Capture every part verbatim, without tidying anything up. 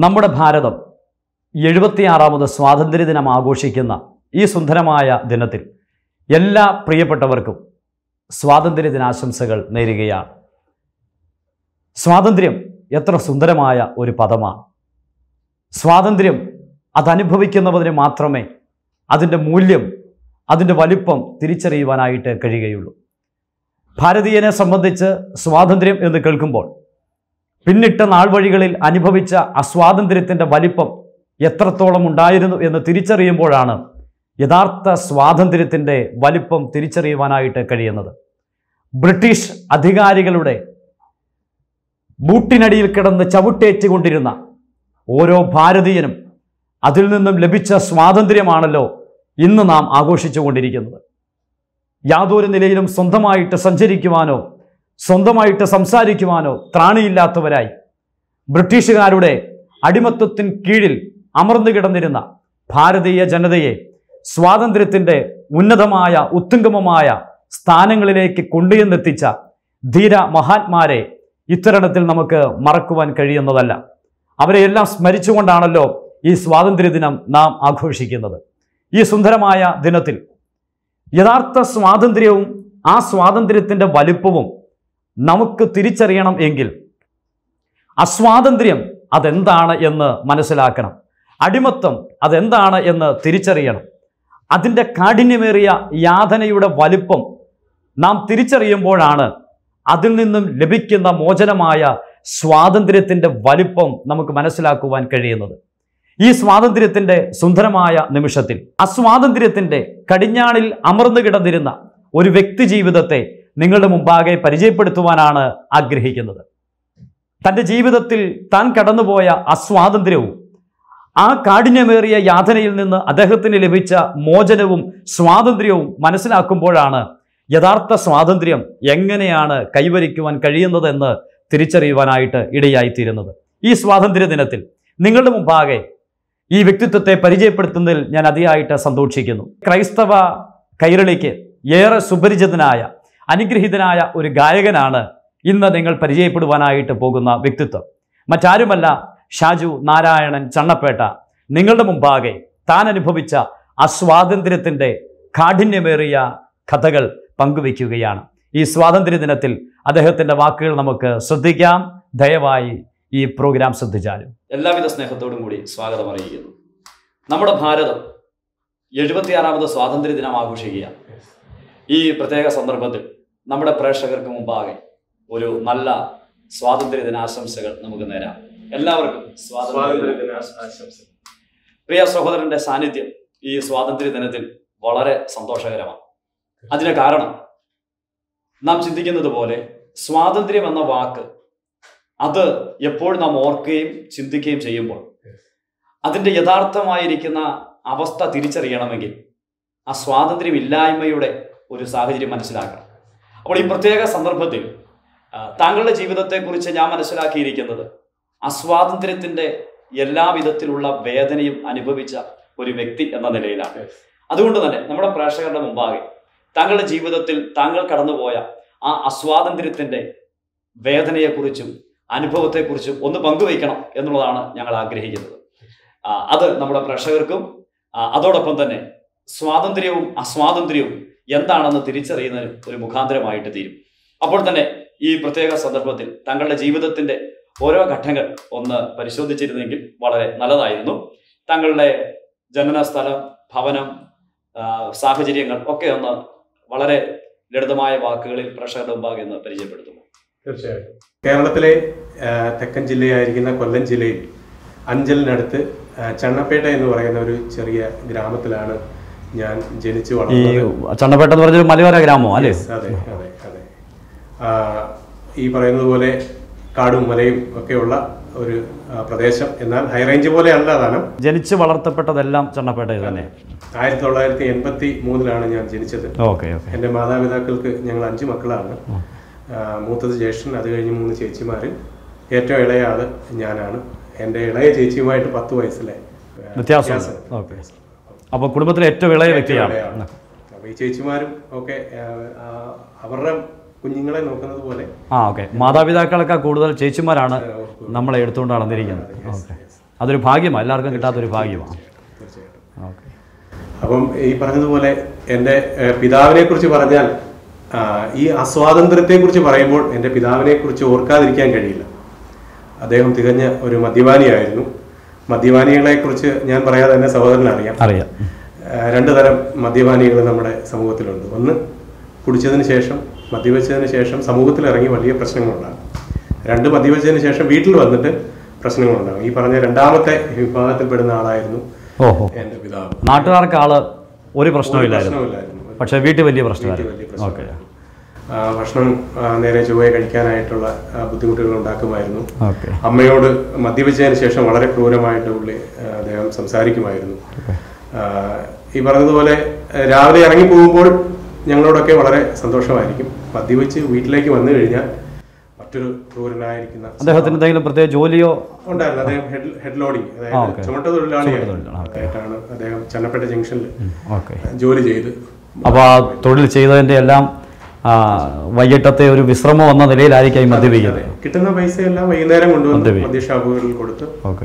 നമ്മുടെ ഭാരതം എഴുപത്തിയാറാമത് സ്വാതന്ത്ര്യദിനം ആഘോഷിക്കുന്ന ഈ സുന്ദരമായ ദിനത്തിൽ എല്ലാ പ്രിയപ്പെട്ടവർക്കും സ്വാതന്ത്ര്യദിനാശംസകൾ നേരുകയാണ്. സ്വാതന്ത്ര്യം എത്ര സുന്ദരമായ ഒരു പദമാണ്. സ്വാതന്ത്ര്യം അതനുഭവിക്കുന്നവന് മാത്രമേ അതിൻ്റെ മൂല്യം, അതിൻ്റെ വലിപ്പം തിരിച്ചറിയുവാനായിട്ട് കഴിയുകയുള്ളൂ. ഭാരതീയനെ സംബന്ധിച്ച് സ്വാതന്ത്ര്യം എന്ന് കേൾക്കുമ്പോൾ പിന്നിട്ട നാൾവഴികളിൽ അനുഭവിച്ച അസ്വാതന്ത്ര്യത്തിൻ്റെ വലിപ്പം എത്രത്തോളം ഉണ്ടായിരുന്നു എന്ന് തിരിച്ചറിയുമ്പോഴാണ് യഥാർത്ഥ സ്വാതന്ത്ര്യത്തിൻ്റെ വലിപ്പം തിരിച്ചറിയുവാനായിട്ട് കഴിയുന്നത്. ബ്രിട്ടീഷ് അധികാരികളുടെ ബൂട്ടിനടിയിൽ കിടന്ന് ചവിട്ടേറ്റുകൊണ്ടിരുന്ന ഓരോ ഭാരതീയനും അതിൽ നിന്നും ലഭിച്ച സ്വാതന്ത്ര്യമാണല്ലോ ഇന്ന് നാം ആഘോഷിച്ചു കൊണ്ടിരിക്കുന്നത്. യാതൊരു നിലയിലും സ്വന്തമായിട്ട് സഞ്ചരിക്കുവാനോ സ്വന്തമായിട്ട് സംസാരിക്കുവാനോ ത്രാണിയില്ലാത്തവരായി ബ്രിട്ടീഷുകാരുടെ അടിമത്വത്തിന് കീഴിൽ അമർന്നു കിടന്നിരുന്ന ഭാരതീയ ജനതയെ സ്വാതന്ത്ര്യത്തിൻ്റെ ഉന്നതമായ ഉത്തുംഗമമായ സ്ഥാനങ്ങളിലേക്ക് കൊണ്ടുചെന്നെത്തിച്ച ധീര മഹാത്മാരെ ഇത്തരണത്തിൽ നമുക്ക് മറക്കുവാൻ കഴിയുന്നതല്ല. അവരെയെല്ലാം സ്മരിച്ചുകൊണ്ടാണല്ലോ ഈ സ്വാതന്ത്ര്യദിനം നാം ആഘോഷിക്കുന്നത്. ഈ സുന്ദരമായ ദിനത്തിൽ യഥാർത്ഥ സ്വാതന്ത്ര്യവും ആ സ്വാതന്ത്ര്യത്തിൻ്റെ വലിപ്പവും നമുക്ക് തിരിച്ചറിയണം എങ്കിൽ അസ്വാതന്ത്ര്യം അതെന്താണ് എന്ന് മനസ്സിലാക്കണം. അടിമത്തം അതെന്താണ് എന്ന് തിരിച്ചറിയണം. അതിൻ്റെ കാഠിന്യമേറിയ യാതനയുടെ വലിപ്പം നാം തിരിച്ചറിയുമ്പോഴാണ് അതിൽ നിന്നും ലഭിക്കുന്ന മോചനമായ സ്വാതന്ത്ര്യത്തിൻ്റെ വലിപ്പം നമുക്ക് മനസ്സിലാക്കുവാൻ കഴിയുന്നത്. ഈ സ്വാതന്ത്ര്യത്തിൻ്റെ സുന്ദരമായ നിമിഷത്തിൽ അസ്വാതന്ത്ര്യത്തിൻ്റെ കടിഞ്ഞാണിൽ അമർന്നു കിടന്നിരുന്ന ഒരു വ്യക്തി ജീവിതത്തെ നിങ്ങളുടെ മുമ്പാകെ പരിചയപ്പെടുത്തുവാനാണ് ആഗ്രഹിക്കുന്നത്. തൻ്റെ ജീവിതത്തിൽ താൻ കടന്നുപോയ അസ്വാതന്ത്ര്യവും ആ കാഠിന്യമേറിയ യാതനയിൽ നിന്ന് അദ്ദേഹത്തിന് ലഭിച്ച മോചനവും സ്വാതന്ത്ര്യവും മനസ്സിലാക്കുമ്പോഴാണ് യഥാർത്ഥ സ്വാതന്ത്ര്യം എങ്ങനെയാണ് കൈവരിക്കുവാൻ കഴിയുന്നതെന്ന് തിരിച്ചറിയുവാനായിട്ട് ഇടയായിത്തീരുന്നത്. ഈ സ്വാതന്ത്ര്യ ദിനത്തിൽ നിങ്ങളുടെ മുമ്പാകെ ഈ വ്യക്തിത്വത്തെ പരിചയപ്പെടുത്തുന്നതിൽ ഞാൻ അതിയായിട്ട് സന്തോഷിക്കുന്നു. ക്രൈസ്തവ കൈരളിക്ക് ഏറെ സുപരിചിതനായ അനുഗ്രഹീതനായ ഒരു ഗായകനാണ് ഇന്ന് നിങ്ങൾ പരിചയപ്പെടുവാനായിട്ട് പോകുന്ന വ്യക്തിത്വം. മറ്റാരുമല്ല, ഷാജു നാരായണൻ ചണ്ണപ്പേട്ട നിങ്ങളുടെ മുമ്പാകെ താൻ അനുഭവിച്ച അസ്വാതന്ത്ര്യത്തിൻ്റെ കാഠിന്യമേറിയ കഥകൾ പങ്കുവയ്ക്കുകയാണ്. ഈ സ്വാതന്ത്ര്യ ദിനത്തിൽ അദ്ദേഹത്തിൻ്റെ വാക്കുകൾ നമുക്ക് ശ്രദ്ധിക്കാം. ദയവായി ഈ പ്രോഗ്രാം ശ്രദ്ധിച്ചാലും. എല്ലാവിധ സ്നേഹത്തോടും കൂടി സ്വാഗതം അറിയിക്കുന്നു. നമ്മുടെ ഭാരതം എഴുപത്തിയാറാമത് സ്വാതന്ത്ര്യ ദിനം ആഘോഷിക്കുകയാണ്. ഈ പ്രത്യേക സന്ദർഭത്തിൽ നമ്മുടെ പ്രേക്ഷകർക്ക് മുമ്പാകെ ഒരു നല്ല സ്വാതന്ത്ര്യ ദിനാശംസകൾ നമുക്ക് നേരാം. എല്ലാവർക്കും സ്വാതന്ത്ര്യ ദിനാശംസകൾ. പ്രിയ സഹോദരന്റെ സാന്നിധ്യം ഈ സ്വാതന്ത്ര്യ ദിനത്തിൽ വളരെ സന്തോഷകരമാണ്. അതിന് കാരണം നാം ചിന്തിക്കുന്നത് പോലെ സ്വാതന്ത്ര്യം എന്ന വാക്ക് അത് എപ്പോൾ നാം ഓർക്കുകയും ചിന്തിക്കുകയും ചെയ്യുമ്പോൾ അതിൻ്റെ യഥാർത്ഥമായിരിക്കുന്ന അവസ്ഥ തിരിച്ചറിയണമെങ്കിൽ ആ സ്വാതന്ത്ര്യമില്ലായ്മയുടെ ഒരു സാഹചര്യം മനസ്സിലാക്കണം. അപ്പോൾ ഈ പ്രത്യേക സന്ദർഭത്തിൽ താങ്കളുടെ ജീവിതത്തെക്കുറിച്ച് ഞാൻ മനസ്സിലാക്കിയിരിക്കുന്നത് അസ്വാതന്ത്ര്യത്തിൻ്റെ എല്ലാവിധത്തിലുള്ള വേദനയും അനുഭവിച്ച ഒരു വ്യക്തി എന്ന നിലയിലാണ്. അതുകൊണ്ട് തന്നെ നമ്മുടെ പ്രേക്ഷകരുടെ മുമ്പാകെ താങ്കളുടെ ജീവിതത്തിൽ താങ്കൾ കടന്നുപോയ ആ അസ്വാതന്ത്ര്യത്തിൻ്റെ വേദനയെക്കുറിച്ചും അനുഭവത്തെക്കുറിച്ചും ഒന്ന് പങ്കുവയ്ക്കണം എന്നുള്ളതാണ് ഞങ്ങൾ ആഗ്രഹിക്കുന്നത്. അത് നമ്മുടെ പ്രേക്ഷകർക്കും അതോടൊപ്പം തന്നെ സ്വാതന്ത്ര്യവും അസ്വാതന്ത്ര്യവും എന്താണെന്ന് തിരിച്ചറിയുന്നതിന് ഒരു മുഖാന്തരമായിട്ട് തീരും. അപ്പോൾ തന്നെ ഈ പ്രത്യേക സന്ദർഭത്തിൽ താങ്കളുടെ ജീവിതത്തിൻ്റെ ഓരോ ഘട്ടങ്ങൾ ഒന്ന് പരിശോധിച്ചിരുന്നെങ്കിൽ വളരെ നല്ലതായിരുന്നു. താങ്കളുടെ ജനന സ്ഥലം, ഭവനം, സാഹചര്യങ്ങൾ ഒക്കെ ഒന്ന് വളരെ ലളിതമായ വാക്കുകളിൽ പ്രേക്ഷകരുടെ മുമ്പാകെ ഒന്ന് പരിചയപ്പെടുത്തുന്നു. തീർച്ചയായിട്ടും. കേരളത്തിലെ തെക്കൻ ജില്ലയായിരിക്കുന്ന കൊല്ലം ജില്ലയിൽ അഞ്ചലിനടുത്ത് ചണ്ണപ്പേട്ട എന്ന് പറയുന്ന ഒരു ചെറിയ ഗ്രാമത്തിലാണ് ഞാൻ ജനിച്ചു വളർന്നത്. ചണ്ണപ്പേട്ട എന്ന് പറഞ്ഞൊരു മലയോര ഗ്രാമം അല്ലേ? അതെ അതെ അതെ. ഈ പറയുന്നത് പോലെ കാടും മലയും ഒക്കെയുള്ള ഒരു പ്രദേശം, എന്നാൽ ഹൈറേഞ്ച് പോലെ അല്ല താനും. ജനിച്ച് വളർത്തപ്പെട്ടതെല്ലാം ചണ്ണപ്പേട്ടയിൽ തന്നെ. ആയിരത്തി തൊള്ളായിരത്തി എൺപത്തി മൂന്നിലാണ് ഞാൻ ജനിച്ചത്. എൻ്റെ മാതാപിതാക്കൾക്ക് ഞങ്ങൾ അഞ്ച് മക്കളാണ്. മൂത്തത് ജ്യേഷ്ഠൻ, അത് കഴിഞ്ഞ് മൂന്ന് ചേച്ചിമാർ, ഏറ്റവും ഇളയ ആള് ഞാനാണ്. എൻ്റെ ഇളയ ചേച്ചിയുമായിട്ട് പത്ത് വയസ്സിലെ വ്യത്യാസം. അപ്പോൾ കുടുംബത്തിലെ ഏറ്റവും ഇളയ വ്യക്തിയാണ്. അപ്പോൾ ഈ ചേച്ചിമാരും ഒക്കെ അവരുടെ കുഞ്ഞുങ്ങളെ നോക്കുന്നത് പോലെ. ആ ഓക്കെ. മാതാപിതാക്കളൊക്കെ കൂടുതൽ ചേച്ചിമാരാണ് നമ്മളെ എടുത്തുകൊണ്ട് നടന്നിരിക്കുന്നത്. ഓക്കെ. അതൊരു ഭാഗ്യമാണ്, എല്ലാവർക്കും കിട്ടാത്തൊരു ഭാഗ്യമാണ്. തീർച്ചയായിട്ടും. ഓക്കെ. അപ്പം ഈ പറഞ്ഞതുപോലെ എൻ്റെ പിതാവിനെ കുറിച്ച് പറഞ്ഞാൽ ഈ അസ്വാതന്ത്ര്യത്തെക്കുറിച്ച് പറയുമ്പോൾ എൻ്റെ പിതാവിനെ കുറിച്ച് ഓർക്കാതിരിക്കാൻ കഴിയില്ല. അദ്ദേഹം തികഞ്ഞ ഒരു മദ്യപാനിയായിരുന്നു. മദ്യപാനികളെ കുറിച്ച് ഞാൻ പറയാതെ തന്നെ സഹോദരന് അറിയാം. അറിയാം. രണ്ടു തരം മദ്യപാനികൾ നമ്മുടെ സമൂഹത്തിലുണ്ട്. ഒന്ന്, കുടിച്ചതിന് ശേഷം മദ്യവെച്ചതിന് ശേഷം സമൂഹത്തിൽ ഇറങ്ങി വലിയ പ്രശ്നങ്ങളുണ്ടാകും. രണ്ട്, മദ്യവെച്ചതിന് ശേഷം വീട്ടിൽ വന്നിട്ട് പ്രശ്നങ്ങളുണ്ടാകും. ഈ പറഞ്ഞ രണ്ടാമത്തെ വിഭാഗത്തിൽപ്പെടുന്ന ആളായിരുന്നു എൻ്റെ പിതാവ്. നാട്ടുകാർക്ക് ആള് ഒരു പ്രശ്നമില്ലായിരുന്നു, പക്ഷെ വീട്ടിൽ വലിയ പ്രശ്നമായിരുന്നു. ഓക്കെ. ഭക്ഷണം നേരെ ചൊവ്വയെ കഴിക്കാനായിട്ടുള്ള ബുദ്ധിമുട്ടുകൾ ഉണ്ടാക്കുമായിരുന്നു. അമ്മയോട് മദ്യപിച്ചതിന് ശേഷം വളരെ ക്രൂരമായിട്ട് പുള്ളി അദ്ദേഹം സംസാരിക്കുമായിരുന്നു. ഈ പറഞ്ഞതുപോലെ രാവിലെ ഇറങ്ങി പോകുമ്പോൾ ഞങ്ങളോടൊക്കെ വളരെ സന്തോഷമായിരിക്കും. മദ്യപിച്ച് വീട്ടിലേക്ക് വന്നു കഴിഞ്ഞാൽ മറ്റൊരു ക്രൂരനായിരിക്കുന്ന അദ്ദേഹത്തിന് എന്തെങ്കിലും പ്രത്യേക ജോലിയോ ഉണ്ടായിരുന്നു. അദ്ദേഹം ഹെഡ് ഹെഡ് ലോഡിങ്, അതായത് ചുമട്ട തൊഴിലാളിയായിട്ടാണ് അദ്ദേഹം ചന്നപ്പേട്ട ജംഗ്ഷനിൽ ജോലി ചെയ്ത്. അപ്പോൾ ആ തൊഴിൽ ചെയ്തതിൻ്റെ എല്ലാം വൈകിട്ടത്തെ ഒരു വിശ്രമം എന്ന നിലയിലായിരിക്കും മദ്യപിക്കുന്നത്. കിട്ടുന്ന പൈസ എല്ലാം വൈകുന്നേരം കൊണ്ടുവന്ന് മദ്യഷാപ്പുകളിൽ കൊടുത്ത്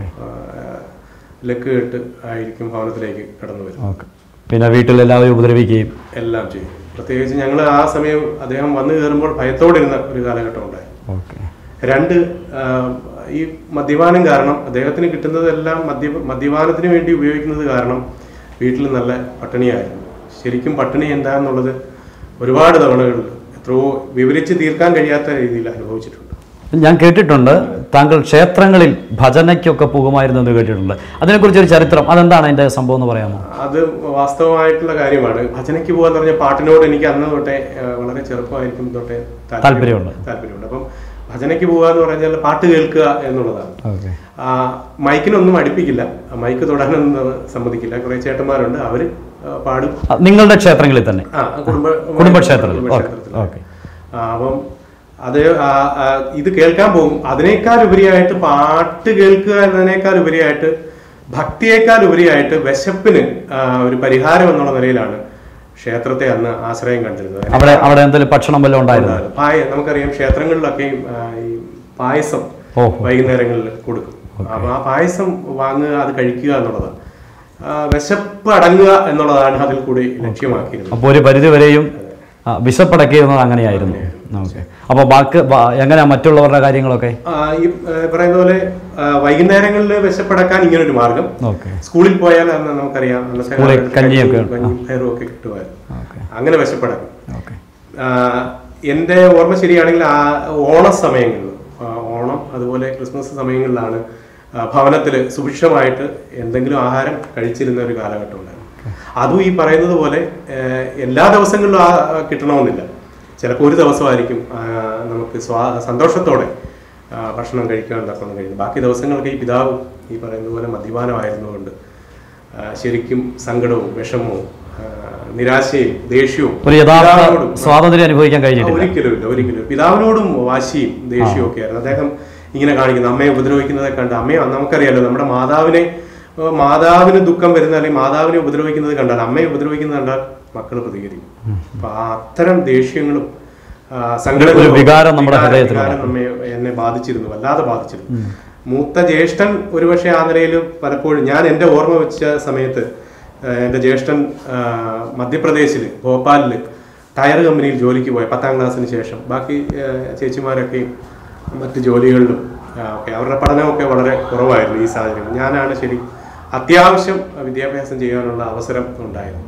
ലക്ക് കെട്ട് ആയിരിക്കും ഭവനത്തിലേക്ക് കടന്നു വരും. പിന്നെ വീട്ടിലെല്ലാവരും ഉപദ്രവിക്കുകയും എല്ലാം ചെയ്യും. പ്രത്യേകിച്ച് ഞങ്ങൾ ആ സമയം അദ്ദേഹം വന്നു കയറുമ്പോൾ ഭയത്തോടിരുന്ന ഒരു കാലഘട്ടം ഉണ്ടായി. രണ്ട്, ഈ മദ്യപാനം കാരണം അദ്ദേഹത്തിന് കിട്ടുന്നതെല്ലാം മദ്യ മദ്യപാനത്തിന് വേണ്ടി ഉപയോഗിക്കുന്നത് കാരണം വീട്ടിൽ നല്ല പട്ടിണിയായിരുന്നു. ശരിക്കും പട്ടിണി എന്താണെന്നുള്ളത് ഒരുപാട് തവണകൾ എത്രയോ വിവരിച്ച് തീർക്കാൻ കഴിയാത്ത രീതിയിൽ അനുഭവിച്ചിട്ടുണ്ട്. ഞാൻ കേട്ടിട്ടുണ്ട് താങ്കൾ ക്ഷേത്രങ്ങളിൽ ഭജനയ്ക്കൊക്കെ പോകുമായിരുന്നു എന്ന് കേട്ടിട്ടുണ്ട്. അതിനെക്കുറിച്ചൊരു ചരിത്രം, അതെന്താണ് അതിൻ്റെ സംഭവം എന്ന് പറയാമോ? അത് വാസ്തവമായിട്ടുള്ള കാര്യമാണ്. ഭജനയ്ക്ക് പോകാന്ന് പറഞ്ഞാൽ പാട്ടിനോട് എനിക്ക് അന്ന് തൊട്ടേ വളരെ ചെറുപ്പമായിരിക്കും തൊട്ടേ താല്പര്യമുണ്ട് താല്പര്യമുണ്ട് അപ്പം ഭജനയ്ക്ക് പോകുക എന്ന് പറഞ്ഞാൽ പാട്ട് കേൾക്കുക എന്നുള്ളതാണ്. മൈക്കിനൊന്നും അടുപ്പിക്കില്ല, മൈക്ക് തൊടാനൊന്നും സമ്മതിക്കില്ല. കുറെ ചേട്ടന്മാരുണ്ട്, അവര് പാടും. നിങ്ങളുടെ ക്ഷേത്രങ്ങളിൽ തന്നെ? കുടുംബ കുടുംബക്ഷേത്രത്തിൽ. അപ്പം അത് ഇത് കേൾക്കാൻ പോകും. അതിനേക്കാൾ ഉപരിയായിട്ട് പാട്ട് കേൾക്കുക എന്നതിനേക്കാൾ ഉപരിയായിട്ട് ഭക്തിയേക്കാൾ ഉപരിയായിട്ട് വിശപ്പിന് ഒരു പരിഹാരം എന്നുള്ള നിലയിലാണ് ക്ഷേത്രത്തെ അന്ന് ആശ്രയം കണ്ടിരുന്നത്. അവിടെ അവിടെ എന്തെങ്കിലും ഭക്ഷണം വല്ലതും ഉണ്ടായിരുന്നു? പായ നമുക്കറിയാം, ക്ഷേത്രങ്ങളിലൊക്കെയും ഈ പായസം വൈകുന്നേരങ്ങളിൽ കൊടുക്കും. അപ്പൊ ആ പായസം വാങ്ങുക, അത് കഴിക്കുക എന്നുള്ളതാണ്. വിശപ്പ് അടങ്ങുക എന്നുള്ളതാണ് അതിൽ കൂടി ലക്ഷ്യമാക്കിയിരുന്നത്. അപ്പോൾ ഒരു പരിധി വരെയും വിശപ്പടക്കുന്നത് അങ്ങനെയായിരുന്നു. അപ്പൊ ബാക്കി എങ്ങനെയാ മറ്റുള്ളവരുടെ കാര്യങ്ങളൊക്കെ? ഈ പറയുന്ന പോലെ വൈകുന്നേരങ്ങളിൽ വിശപ്പടക്കാൻ ഇങ്ങനൊരു മാർഗം. സ്കൂളിൽ പോയാൽ നമുക്കറിയാം പയറും ഒക്കെ കിട്ടുമായിരുന്നു. അങ്ങനെ വിശപ്പടക്കും. എന്റെ ഓർമ്മ ശരിയാണെങ്കിൽ ആ ഓണ സമയങ്ങളിൽ, ഓണം അതുപോലെ ക്രിസ്മസ് സമയങ്ങളിലാണ് ഭവനത്തിൽ സുഭിക്ഷമായിട്ട് എന്തെങ്കിലും ആഹാരം കഴിച്ചിരുന്ന ഒരു കാലഘട്ടം ഉണ്ടായിരുന്നു. അതും ഈ പറയുന്നത് പോലെ എല്ലാ ദിവസങ്ങളിലും ആ കിട്ടണമെന്നില്ല. ചിലപ്പോൾ ഒരു ദിവസമായിരിക്കും നമുക്ക് സ്വാ സന്തോഷത്തോടെ ഭക്ഷണം കഴിക്കാൻ തക്കണം കഴിയുന്നത്. ബാക്കി ദിവസങ്ങൾക്ക് ഈ പിതാവ് ഈ പറയുന്നത് പോലെ മദ്യപാനമായിരുന്നുകൊണ്ട് ശരിക്കും സങ്കടവും വിഷമവും നിരാശയും ദേഷ്യവും സ്വാതന്ത്ര്യം അനുഭവിക്കാൻ കഴിഞ്ഞിട്ടില്ല. ഒരിക്കലും ഇല്ല, ഒരിക്കലും. പിതാവിനോടും വാശിയും ദേഷ്യവും ഒക്കെ ആയിരുന്നു അദ്ദേഹം ഇങ്ങനെ കാണിക്കുന്നത്. അമ്മയെ ഉപദ്രവിക്കുന്നതെ കണ്ട്, അമ്മയെ നമുക്കറിയാലോ, നമ്മുടെ മാതാവിനെ മാതാവിന് ദുഃഖം വരുന്ന അല്ലെങ്കിൽ മാതാവിനെ ഉപദ്രവിക്കുന്നത് കണ്ടാൽ, അമ്മയെ ഉപദ്രവിക്കുന്നത് കണ്ടാൽ മക്കൾ പ്രതികരിക്കും. അപ്പൊ അത്തരം ദേഷ്യങ്ങളും സങ്കടങ്ങളും നമ്മെ എന്നെ ബാധിച്ചിരുന്നു, വല്ലാതെ ബാധിച്ചിരുന്നു. മൂത്ത ജ്യേഷ്ഠൻ ഒരുപക്ഷെ ആ നിലയിൽ പലപ്പോഴും ഞാൻ എൻ്റെ ഓർമ്മ വെച്ച സമയത്ത് എൻ്റെ ജ്യേഷ്ഠൻ മധ്യപ്രദേശിൽ ഭോപ്പാലിൽ ടയർ കമ്പനിയിൽ ജോലിക്ക് പോയ പത്താം ക്ലാസ്സിന് ശേഷം. ബാക്കി ചേച്ചിമാരൊക്കെയും മറ്റ് ജോലികളിലും ഒക്കെ അവരുടെ പഠനമൊക്കെ വളരെ കുറവായിരുന്നു. ഈ സാഹചര്യം ഞാനാണ് ശരി അത്യാവശ്യം വിദ്യാഭ്യാസം ചെയ്യാനുള്ള അവസരം ഉണ്ടായിരുന്നു.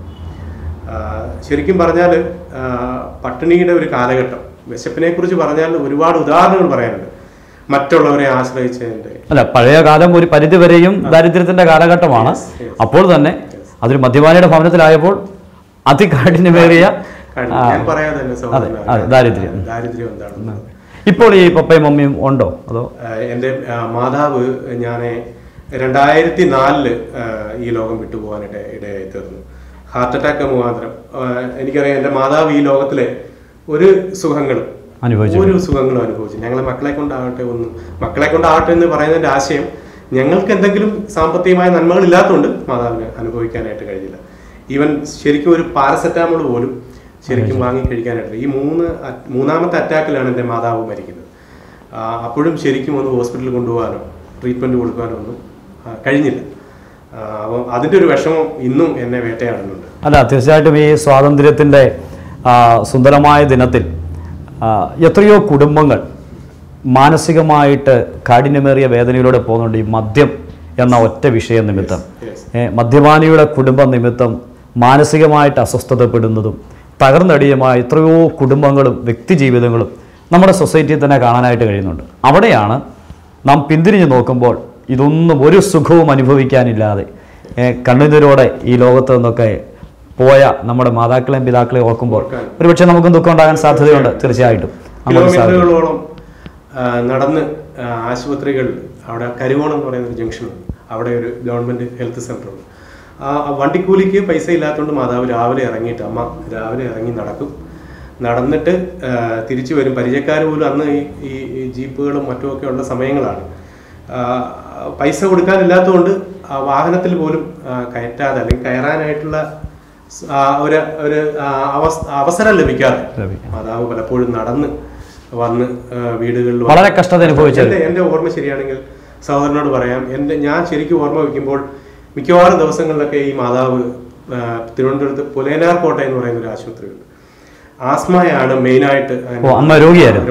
ശരിക്കും പറഞ്ഞാൽ പട്ടിണിയുടെ ഒരു കാലഘട്ടം, വിശപ്പിനെ കുറിച്ച് പറഞ്ഞാൽ ഒരുപാട് ഉദാഹരണങ്ങൾ പറയാനുണ്ട്. മറ്റുള്ളവരെ ആശ്രയിച്ചതിന്റെ അല്ല, പഴയ കാലം ഒരു പരിധി വരെയും ദാരിദ്ര്യത്തിന്റെ കാലഘട്ടമാണ്. അപ്പോൾ തന്നെ അതൊരു മദ്യപാനിയുടെ ഭവനത്തിലായപ്പോൾ അതികാഠിന്യമേറിയ ഞാൻ പറയാതെ തന്നെ ദാരിദ്ര്യം ദാരിദ്ര്യം എന്താണ്. ഇപ്പോൾ ഈ പപ്പയും മമ്മിയും ഉണ്ടോ? അതോ? എൻ്റെ മാതാവ് ഞാൻ രണ്ടായിരത്തി നാലില് ഈ ലോകം വിട്ടുപോകാനായിട്ട് ഇടയായി തീർന്നു. ഹാർട്ട് അറ്റാക്ക് മുഖാന്തരം. എനിക്കറിയാം എൻ്റെ മാതാവ് ഈ ലോകത്തിലെ ഒരു സുഖങ്ങളും ഒരു സുഖങ്ങളും അനുഭവിച്ചു. ഞങ്ങളെ മക്കളെ കൊണ്ടാകട്ടെ ഒന്നും മക്കളെ കൊണ്ടാകട്ടെ എന്ന് പറയുന്നതിൻ്റെ ആശയം, ഞങ്ങൾക്ക് എന്തെങ്കിലും സാമ്പത്തികമായ നന്മകൾ ഇല്ലാത്തതുകൊണ്ട് മാതാവിന് അനുഭവിക്കാനായിട്ട് കഴിഞ്ഞില്ല. ഈവൻ ശരിക്കും ഒരു പാരസെറ്റാമോൾ പോലും ശരിക്കും വാങ്ങി കഴിക്കാനായിട്ട്. ഈ മൂന്ന് മൂന്നാമത്തെ അറ്റാക്കിലാണ് എൻ്റെ മാതാവ് മരിക്കുന്നത്. അപ്പോഴും ശരിക്കും ഒന്ന് ഹോസ്പിറ്റലിൽ കൊണ്ടുപോകാനോ ട്രീറ്റ്മെൻറ്റ് കൊടുക്കാനോ ഒന്നും കഴിഞ്ഞില്ല. അപ്പം അതിൻ്റെ ഒരു വിഷമം ഇന്നും എന്നെ വേട്ടയാടുന്നുണ്ട്. അല്ല, തീർച്ചയായിട്ടും ഈ സ്വാതന്ത്ര്യത്തിൻ്റെ സുന്ദരമായ ദിനത്തിൽ എത്രയോ കുടുംബങ്ങൾ മാനസികമായിട്ട് കാഠിന്യമേറിയ വേദനയിലൂടെ പോകുന്നുണ്ട്. ഈ മദ്യം എന്ന ഒറ്റ വിഷയം നിമിത്തം മദ്യപാനിയുടെ കുടുംബ നിമിത്തം മാനസികമായിട്ട് അസ്വസ്ഥതപ്പെടുന്നതും തകർന്നടിയുമായ എത്രയോ കുടുംബങ്ങളും വ്യക്തി ജീവിതങ്ങളും നമ്മുടെ സൊസൈറ്റിയിൽ തന്നെ കാണാനായിട്ട് കഴിയുന്നുണ്ട്. അവിടെയാണ് നാം പിന്തിരിഞ്ഞ് നോക്കുമ്പോൾ ഇതൊന്നും ഒരു സുഖവും അനുഭവിക്കാനില്ലാതെ കണ്ണുനീരോടെ ഈ ലോകത്ത് നിന്നൊക്കെ പോയ നമ്മുടെ മാതാക്കളെയും പിതാക്കളെയും ഓർക്കുമ്പോൾ ഒരുപക്ഷെ നമുക്കും ദുഃഖം ഉണ്ടാകാൻ സാധ്യതയുണ്ട്. തീർച്ചയായിട്ടും കിലോമീറ്ററുകളോളം നടന്ന് ആശുപത്രികൾ, അവിടെ കരിവോണം എന്ന് പറയുന്ന ഒരു ജംഗ്ഷനുണ്ട്, അവിടെ ഒരു ഗവൺമെൻറ് ഹെൽത്ത് സെൻ്റർ ഉണ്ട്. ആ വണ്ടിക്കൂലിക്ക് പൈസ ഇല്ലാത്തതുകൊണ്ട് മാതാവ് രാവിലെ ഇറങ്ങിയിട്ട് അമ്മ രാവിലെ ഇറങ്ങി നടക്കും. നടന്നിട്ട് തിരിച്ചു വരും. പരിചയക്കാർ പോലും അന്ന് ഈ ഈ ജീപ്പുകളും മറ്റുമൊക്കെ ഉള്ള സമയങ്ങളാണ്. പൈസ കൊടുക്കാനില്ലാത്തതുകൊണ്ട് വാഹനത്തിൽ പോലും കയറ്റാതെ അല്ലെങ്കിൽ കയറാനായിട്ടുള്ള ഒരു ഒരു അവസരം ലഭിക്കാതെ മാതാവ് പലപ്പോഴും നടന്ന് വന്ന് വീടുകളിൽ വളരെ കഷ്ടത അനുഭവിച്ചത്. എൻ്റെ ഓർമ്മ ശരിയാണെങ്കിൽ സഹോദരനോട് പറയാം, എൻ്റെ ഞാൻ ശരിക്കും ഓർമ്മ വയ്ക്കുമ്പോൾ മിക്കവാറും ദിവസങ്ങളിലൊക്കെ ഈ മാതാവ് തിരുവനന്തപുരത്ത് പുലേനാർ കോട്ട എന്ന് പറയുന്ന ഒരു ആശുപത്രിയുണ്ട്. ആസ്മയാണ് മെയിനായിട്ട്, ആസ്മ രോഗിയായിരുന്നു.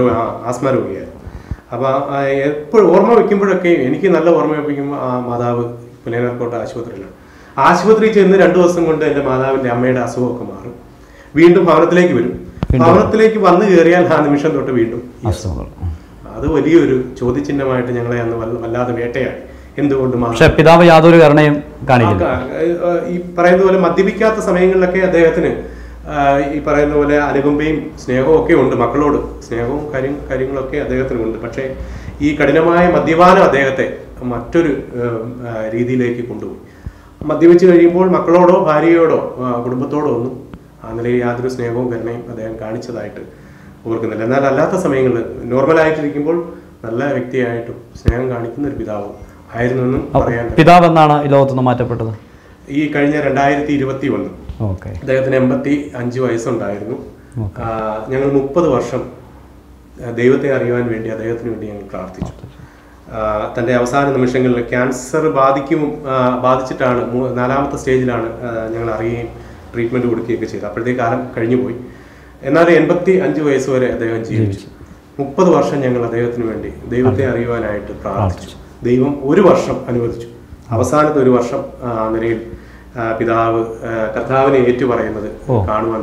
അപ്പം എപ്പോഴും ഓർമ്മ വയ്ക്കുമ്പോഴൊക്കെ എനിക്ക് നല്ല ഓർമ്മ വയ്ക്കുമ്പോൾ ആ മാതാവ് പുലേനാർ കോട്ട ആശുപത്രിയിലാണ്. ആശുപത്രിയിൽ ചെന്ന് രണ്ടു ദിവസം കൊണ്ട് എൻ്റെ മാതാവിൻ്റെ അമ്മയുടെ അസുഖമൊക്കെ മാറും. വീണ്ടും ഭവനത്തിലേക്ക് വരും. ഭവനത്തിലേക്ക് വന്നു കയറിയാൽ ആ നിമിഷം തൊട്ട് വീണ്ടും അത് വലിയൊരു ചോദ്യചിഹ്നമായിട്ട് ഞങ്ങളെ അന്ന് വല്ലാതെ വേട്ടയായി. എന്തുകൊണ്ട് പിതാവ് യാതൊരു കാരണയും കാണിക്കില്ല. ഈ പറയുന്ന പോലെ മദ്യപിക്കാത്ത സമയങ്ങളിലൊക്കെ അദ്ദേഹത്തിന് ഈ പറയുന്ന പോലെ അനുകമ്പയും സ്നേഹവും ഒക്കെ ഉണ്ട്, മക്കളോട് സ്നേഹവും കാര്യം കാര്യങ്ങളൊക്കെ അദ്ദേഹത്തിനുണ്ട്. പക്ഷേ ഈ കഠിനമായ മദ്യപാനം അദ്ദേഹത്തെ മറ്റൊരു രീതിയിലേക്ക് കൊണ്ടുപോയി. മദ്യപിച്ച് കഴിയുമ്പോൾ മക്കളോടോ ഭാര്യയോടോ കുടുംബത്തോടോ ഒന്നും ആ നിലയിൽ യാതൊരു സ്നേഹവും കരുണയും അദ്ദേഹം കാണിച്ചതായിട്ട് ഓർക്കുന്നില്ല. എന്നാൽ അല്ലാത്ത സമയങ്ങളിൽ നോർമലായിട്ടിരിക്കുമ്പോൾ നല്ല വ്യക്തിയായിട്ടും സ്നേഹം കാണിക്കുന്ന ഒരു പിതാവും ആയിരുന്നു എന്നും പറയാൻ. പിതാവ് എന്നാണ് ഈ ലോകത്തുനിന്ന് മാറ്റപ്പെട്ടത്? ഈ കഴിഞ്ഞ രണ്ടായിരത്തി ഇരുപത്തി ഒന്ന് അദ്ദേഹത്തിന് എൺപത്തി അഞ്ച് വയസ്സുണ്ടായിരുന്നു. ഞങ്ങൾ മുപ്പത് വർഷം ദൈവത്തെ അറിയുവാൻ വേണ്ടി അദ്ദേഹത്തിന് വേണ്ടി ഞങ്ങൾ പ്രാർത്ഥിച്ചു. തൻ്റെ അവസാന നിമിഷങ്ങളിൽ ക്യാൻസർ ബാധിക്കും ബാധിച്ചിട്ടാണ് നാലാമത്തെ സ്റ്റേജിലാണ് ഞങ്ങൾ അറിയുകയും ട്രീറ്റ്മെൻറ്റ് കൊടുക്കുകയൊക്കെ ചെയ്തത്. അപ്പോഴത്തേക്ക് കാലം കഴിഞ്ഞുപോയി. എന്നാൽ എൺപത്തി അഞ്ച് വയസ്സ് വരെ അദ്ദേഹം ജീവിച്ചു. മുപ്പത് വർഷം ഞങ്ങൾ അദ്ദേഹത്തിന് വേണ്ടി ദൈവത്തെ അറിയുവാനായിട്ട് പ്രാർത്ഥിച്ചു. ദൈവം ഒരു വർഷം അനുവദിച്ചു. അവസാനത്തെ ഒരു വർഷം നിലയിൽ പിതാവ് കർത്താവിനെ ഏറ്റുപറയുന്നത് കാണുവാൻ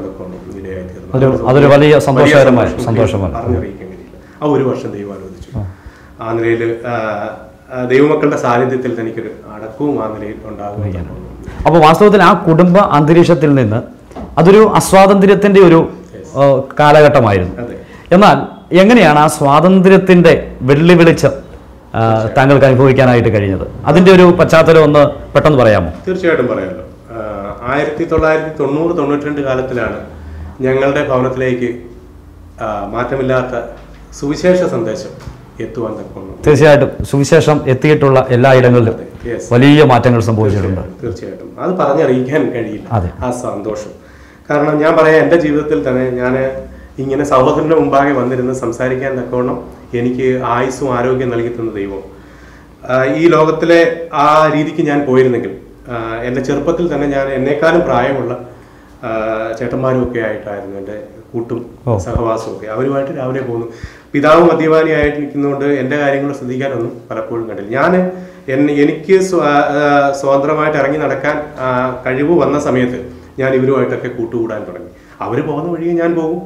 അതൊരു വലിയ സന്തോഷകരമായ പറഞ്ഞറിയിക്കാൻ കഴിയില്ല. ആ ഒരു വർഷം ദൈവം അനുവദിച്ചു. ആ നിലയിൽ ദൈവമക്കളുടെ സാന്നിധ്യത്തിൽ തനിക്കൊരു അടക്കവും ആ നിലയിൽ ഉണ്ടാകുകയാണ്. അപ്പോൾ വാസ്തവത്തിൽ ആ കുടുംബ അന്തരീക്ഷത്തിൽ നിന്ന് അതൊരു അസ്വാതന്ത്ര്യത്തിന്റെ ഒരു കാലഘട്ടമായിരുന്നു. എന്നാൽ എങ്ങനെയാണ് ആ സ്വാതന്ത്ര്യത്തിന്റെ വെള്ളി വെളിച്ചം താങ്കൾക്ക് അനുഭവിക്കാനായിട്ട് കഴിഞ്ഞത്? അതിന്റെ ഒരു പശ്ചാത്തലം ഒന്ന് പെട്ടെന്ന് പറയാമോ? തീർച്ചയായിട്ടും പറയാമല്ലോ. ആയിരത്തി തൊള്ളായിരത്തി തൊണ്ണൂറ് തൊണ്ണൂറ്റി രണ്ട് കാലത്തിലാണ് ഞങ്ങളുടെ ഭവനത്തിലേക്ക് മാറ്റമില്ലാത്ത സുവിശേഷ സന്ദേശം എത്തുവാൻ തക്കോണം. തീർച്ചയായിട്ടും സുവിശേഷം എത്തിയിട്ടുള്ള എല്ലായിടങ്ങളിലും വലിയ മാറ്റങ്ങൾ സംഭവിച്ചിട്ടുണ്ട്. തീർച്ചയായിട്ടും അത് പറഞ്ഞറിയിക്കാൻ കഴിയില്ല ആ സന്തോഷം. കാരണം ഞാൻ പറയാം, എൻ്റെ ജീവിതത്തിൽ തന്നെ ഞാൻ ഇങ്ങനെ സഹോദരൻ്റെ മുമ്പാകെ വന്നിരുന്ന് സംസാരിക്കാൻ തക്കവണ്ണം എനിക്ക് ആയുസ്സും ആരോഗ്യം നൽകി തന്ന ദൈവം. ഈ ലോകത്തിലെ ആ രീതിക്ക് ഞാൻ പോയിരുന്നെങ്കിൽ എൻ്റെ ചെറുപ്പത്തിൽ തന്നെ ഞാൻ എന്നെക്കാളും പ്രായമുള്ള ചേട്ടന്മാരും ഒക്കെ ആയിട്ടായിരുന്നു എൻ്റെ കൂട്ടും സഹവാസവും ഒക്കെ. അവരുമായിട്ട് രാവിലെ പോകുന്നു. പിതാവ് മദ്യപാനിയായിട്ടിരിക്കുന്നതുകൊണ്ട് എൻ്റെ കാര്യങ്ങൾ ശ്രദ്ധിക്കാനൊന്നും പലപ്പോഴും കണ്ടില്ല. ഞാൻ എന്നെ എനിക്ക് സ്വതന്ത്രമായിട്ട് ഇറങ്ങി നടക്കാൻ കഴിവ് വന്ന സമയത്ത് ഞാൻ ഇവരുമായിട്ടൊക്കെ കൂട്ടുകൂടാൻ തുടങ്ങി. അവർ പോകുന്ന വഴിയെ ഞാൻ പോകും.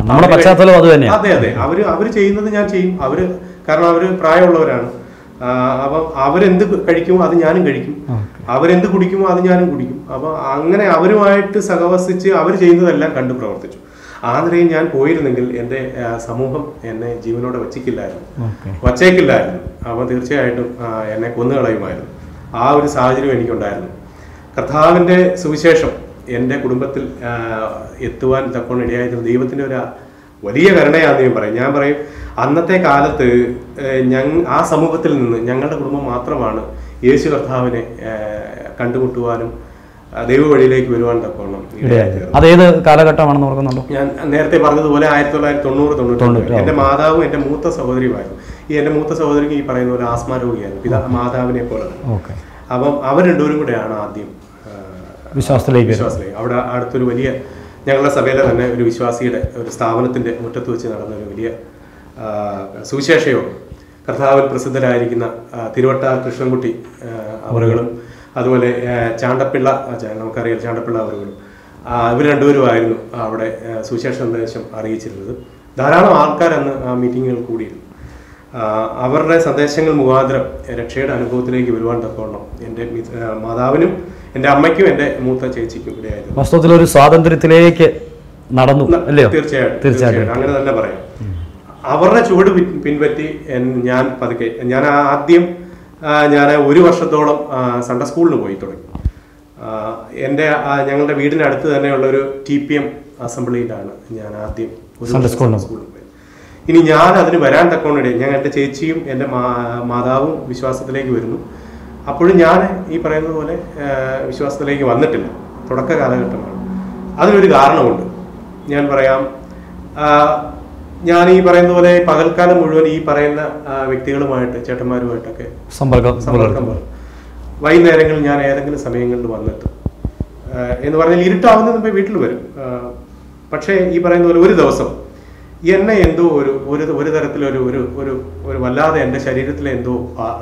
അതെ അതെ അവര് അവര് ചെയ്യുന്നത് ഞാൻ ചെയ്യും. അവര് കാരണം അവര് പ്രായമുള്ളവരാണ്. അപ്പം അവരെന്ത് കഴിക്കുമോ അത് ഞാനും കഴിക്കും. അവരെന്ത് കുടിക്കുമോ അത് ഞാനും കുടിക്കും. അപ്പൊ അങ്ങനെ അവരുമായിട്ട് സഹവസിച്ച് അവർ ചെയ്യുന്നതെല്ലാം കണ്ടു പ്രവർത്തിച്ചു. ആ നിലയിൽ ഞാൻ പോയിരുന്നെങ്കിൽ എൻ്റെ സമൂഹം എന്നെ ജീവനോടെ വച്ചിക്കില്ലായിരുന്നു, വച്ചേക്കില്ലായിരുന്നു. അപ്പം തീർച്ചയായിട്ടും എന്നെ കൊന്നുകളയുമായിരുന്നു. ആ ഒരു സാഹചര്യം എനിക്കുണ്ടായിരുന്നു. കർത്താവിൻ്റെ സുവിശേഷം എൻ്റെ കുടുംബത്തിൽ എത്തുവാൻ തക്കോണം ഇടയായിരുന്നു ദൈവത്തിൻ്റെ ഒരു വലിയ കരുണയാണെന്ന് ഞാൻ പറയും. ഞാൻ പറയും അന്നത്തെ കാലത്ത് ഞങ്ങൾ ആ സമൂഹത്തിൽ നിന്ന് ഞങ്ങളുടെ കുടുംബം മാത്രമാണ് യേശു കർത്താവിനെ കണ്ടുമുട്ടുവാനും ദൈവ വഴിയിലേക്ക് വരുവാൻ തക്കോണം. അതേത് കാലഘട്ടമാണെന്ന് ഓർക്കുന്നുണ്ടോ? ഞാൻ നേരത്തെ പറഞ്ഞതുപോലെ ആയിരത്തി തൊള്ളായിരത്തി തൊണ്ണൂറ് തൊണ്ണൂറ്റി എൻ്റെ മാതാവും എൻ്റെ മൂത്ത സഹോദരിയുമായിരുന്നു. ഈ എൻ്റെ മൂത്ത സഹോദരിക്ക് ഈ പറയുന്ന പോലെ ആസ്മ രോഗിയായിരുന്നു, പിതാ മാതാവിനെ പോലെ തന്നെ. അപ്പം അവർ രണ്ടുപേരും കൂടെയാണ് ആദ്യം വിശ്വാസത്തിലേക്ക് വിശ്വാസത്തിലേക്ക് അവിടെ അടുത്തൊരു വലിയ ഞങ്ങളുടെ സഭയിലെ തന്നെ ഒരു വിശ്വാസിയുടെ ഒരു സ്ഥാപനത്തിൻ്റെ മുറ്റത്ത് വെച്ച് നടന്ന ഒരു വലിയ സുവിശേഷയോഗം കർത്താവിൽ പ്രസിദ്ധരായിരിക്കുന്ന തിരുവട്ടാർ കൃഷ്ണൻകുട്ടി അവറുകളും അതുപോലെ ചാണ്ടപ്പിള്ള നമുക്കറിയാം ചാണ്ടപ്പിള്ള അവറുകളും ഇവർ രണ്ടുപേരുമായിരുന്നു അവിടെ സുവിശേഷ സന്ദേശം അറിയിച്ചിരുന്നത്. ധാരാളം ആൾക്കാർ അന്ന് ആ മീറ്റിങ്ങുകൾ കൂടിയിരുന്നു. അവരുടെ സന്ദേശങ്ങൾ മുഖാന്തരം രക്ഷയുടെ അനുഭവത്തിലേക്ക് വരുവാൻ തക്കവണ്ണം എൻ്റെ മാതാവിനും എൻ്റെ അമ്മയ്ക്കും എൻ്റെ മൂത്ത ചേച്ചിക്കും ഇടയായിരുന്നു. വാസ്തവത്തിൽ ഒരു സ്വാതന്ത്ര്യത്തിലേക്ക് നടന്നു അല്ലയോ? തീർച്ചയായിട്ടും തീർച്ചയായിട്ടും അങ്ങനെ തന്നെ പറയാം. അവരുടെ ചുവട് പിൻപറ്റി ഞാൻ പതുക്കെ ഞാൻ ആദ്യം ഞാൻ ഒരു വർഷത്തോളം സൺഡേ സ്കൂളിന് പോയി തുടങ്ങി. എൻ്റെ ഞങ്ങളുടെ വീടിനടുത്ത് തന്നെയുള്ള ഒരു ടി പി എം അസംബ്ലിയിലാണ് ഞാൻ ആദ്യം സൺഡേ സ്കൂളിൽ പോയത്. ഇനി ഞാൻ അതിന് വരാൻ തക്കോണ്ടിടെ ഞാൻ എൻ്റെ ചേച്ചിയും എൻ്റെ മാതാവും വിശ്വാസത്തിലേക്ക് വരുന്നു. അപ്പോഴും ഞാൻ ഈ പറയുന്നത് പോലെ വിശ്വാസത്തിലേക്ക് വന്നിട്ടില്ല. തുടക്ക കാലഘട്ടമാണ്. അതിനൊരു കാരണമുണ്ട്. ഞാൻ പറയാം, ഞാൻ ഈ പറയുന്ന പോലെ പകൽക്കാലം മുഴുവൻ ഈ പറയുന്ന വ്യക്തികളുമായിട്ട് ചേട്ടന്മാരുമായിട്ടൊക്കെ സമ്പർക്കം സമ്പർക്കം വരും. വൈകുന്നേരങ്ങളിൽ ഞാൻ ഏതെങ്കിലും സമയങ്ങളിൽ വന്നിട്ട് എന്ന് പറഞ്ഞാൽ ഇരുട്ടാവുന്ന മുമ്പേ വീട്ടിൽ വരും. പക്ഷേ ഈ പറയുന്ന പോലെ ഒരു ദിവസം എന്നെ എന്തോ ഒരു ഒരു ഒരു തരത്തിലൊരു ഒരു ഒരു ഒരു വല്ലാതെ എൻ്റെ ശരീരത്തിലെ എന്തോ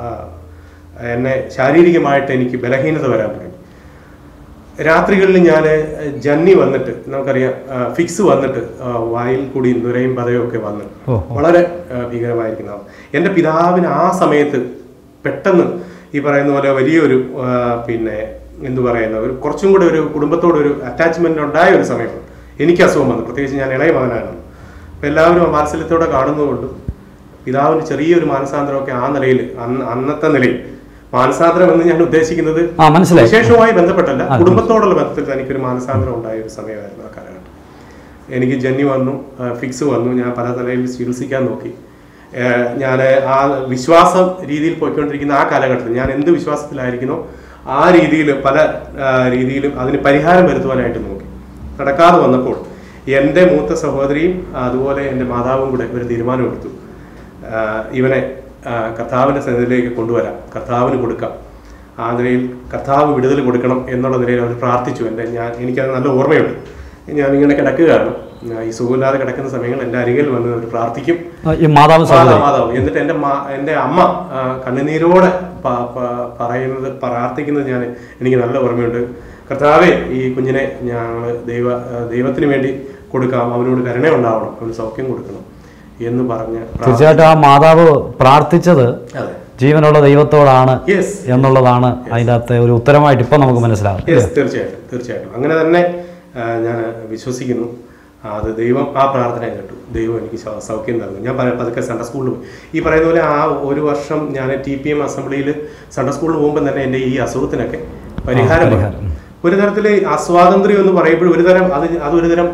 എന്നെ ശാരീരികമായിട്ട് എനിക്ക് ബലഹീനത വരാൻ തുടങ്ങി. രാത്രികളിൽ ഞാൻ ജന്നി വന്നിട്ട് നമുക്കറിയാം ഫിക്സ് വന്നിട്ട് വായിൽ കൂടി നുരയും പതയും ഒക്കെ വന്ന് വളരെ ഭീകരമായിരിക്കുന്നതാണ്. എൻ്റെ പിതാവിന് ആ സമയത്ത് പെട്ടെന്ന് ഈ പറയുന്ന പോലെ വലിയൊരു പിന്നെ എന്തു പറയുന്ന ഒരു കുറച്ചും കൂടെ ഒരു കുടുംബത്തോടൊരു അറ്റാച്ച്മെന്റ് ഉണ്ടായ ഒരു സമയമാണ്. എനിക്ക് അസുഖം വന്നു, പ്രത്യേകിച്ച് ഞാൻ ഇളയ മകനായിരുന്നു. അപ്പം എല്ലാവരും വാത്സല്യത്തോടെ കാണുന്നതുകൊണ്ടും പിതാവിന് ചെറിയൊരു മാനസാന്തരമൊക്കെ ആ നിലയിൽ അന്ന് അന്നത്തെ നിലയിൽ മാനസാന്തരം എന്ന് ഞാൻ ഉദ്ദേശിക്കുന്നത് വിശേഷവുമായി ബന്ധപ്പെട്ടല്ല, കുടുംബത്തോടുള്ള ബന്ധത്തിൽ തനിക്കൊരു മാനസാന്തരം ഉണ്ടായ ഒരു സമയമായിരുന്നു ആ കാലഘട്ടം. എനിക്ക് ജന്നി വന്നു, ഫിക്സ് വന്നു, ഞാൻ പല നിലയിൽ ചികിത്സിക്കാൻ നോക്കി. ഞാൻ ആ വിശ്വാസം രീതിയിൽ പോയിക്കൊണ്ടിരിക്കുന്ന ആ കാലഘട്ടത്തിൽ ഞാൻ എന്ത് വിശ്വാസത്തിലായിരിക്കുന്നോ ആ രീതിയിൽ പല രീതിയിലും അതിന് പരിഹാരം വരുത്തുവാനായിട്ട് നോക്കി. നടക്കാതെ വന്നപ്പോൾ എൻ്റെ മൂത്ത സഹോദരിയും അതുപോലെ എൻ്റെ മാതാവും കൂടെ ഒരു തീരുമാനമെടുത്തു. ഇവനെ കർത്താവിൻ്റെ സന്നിധിയിലേക്ക് കൊണ്ടുവരാം, കർത്താവിന് കൊടുക്കാം, ആ നിലയിൽ കർത്താവ് വിടുതൽ കൊടുക്കണം എന്നുള്ള നിലയിൽ അവർ പ്രാർത്ഥിച്ചു. എൻ്റെ ഞാൻ എനിക്കത് നല്ല ഓർമ്മയുണ്ട്. ഞാനിങ്ങനെ കിടക്കുകയാണ്, ഈ സുഖമില്ലാതെ കിടക്കുന്ന സമയങ്ങൾ എൻ്റെ അരികിൽ വന്ന് അവർ പ്രാർത്ഥിക്കും, മാതാവ് മാതാവ് എന്നിട്ട് എൻ്റെ എൻ്റെ അമ്മ കണ്ണുനീരോടെ പറയുന്നത് പ്രാർത്ഥിക്കുന്നത് ഞാൻ എനിക്ക് നല്ല ഓർമ്മയുണ്ട്. കർത്താവെ, ഈ കുഞ്ഞിനെ ഞങ്ങൾ ദൈവ ദൈവത്തിന് വേണ്ടി കൊടുക്കാം, അവനോട് കരുണ ഉണ്ടാവണം, അവന് സൗഖ്യം കൊടുക്കണം എന്ന് പറഞ്ഞ് തീർച്ചയായിട്ടും ആ മാതാവ് പ്രാർത്ഥിച്ചത് ജീവനുള്ള ദൈവത്തോടാണ് എന്നുള്ളതാണ് അതിൻ്റെ അകത്തെ ഒരു ഉത്തരമായിട്ട് ഇപ്പം നമുക്ക് മനസ്സിലാവും. തീർച്ചയായിട്ടും തീർച്ചയായിട്ടും അങ്ങനെ തന്നെ ഞാൻ വിശ്വസിക്കുന്നു. അത് ദൈവം ആ പ്രാർത്ഥന കേട്ടു, ദൈവം എനിക്ക് സൗഖ്യം തന്നു. ഞാൻ പതുക്കെ സൺഡേ സ്കൂളിൽ പോയി. ഈ പറയുന്ന പോലെ ആ ഒരു വർഷം ഞാൻ ടി പി എം അസംബ്ലിയിൽ സൺഡേ സ്കൂളിൽ പോകുമ്പോൾ തന്നെ എൻ്റെ ഈ അസുഖത്തിനൊക്കെ പരിഹാരം ഒരു തരത്തിൽ അസ്വാതന്ത്ര്യം എന്ന് പറയുമ്പോൾ ഒരു തരം അത് അതൊരു തരം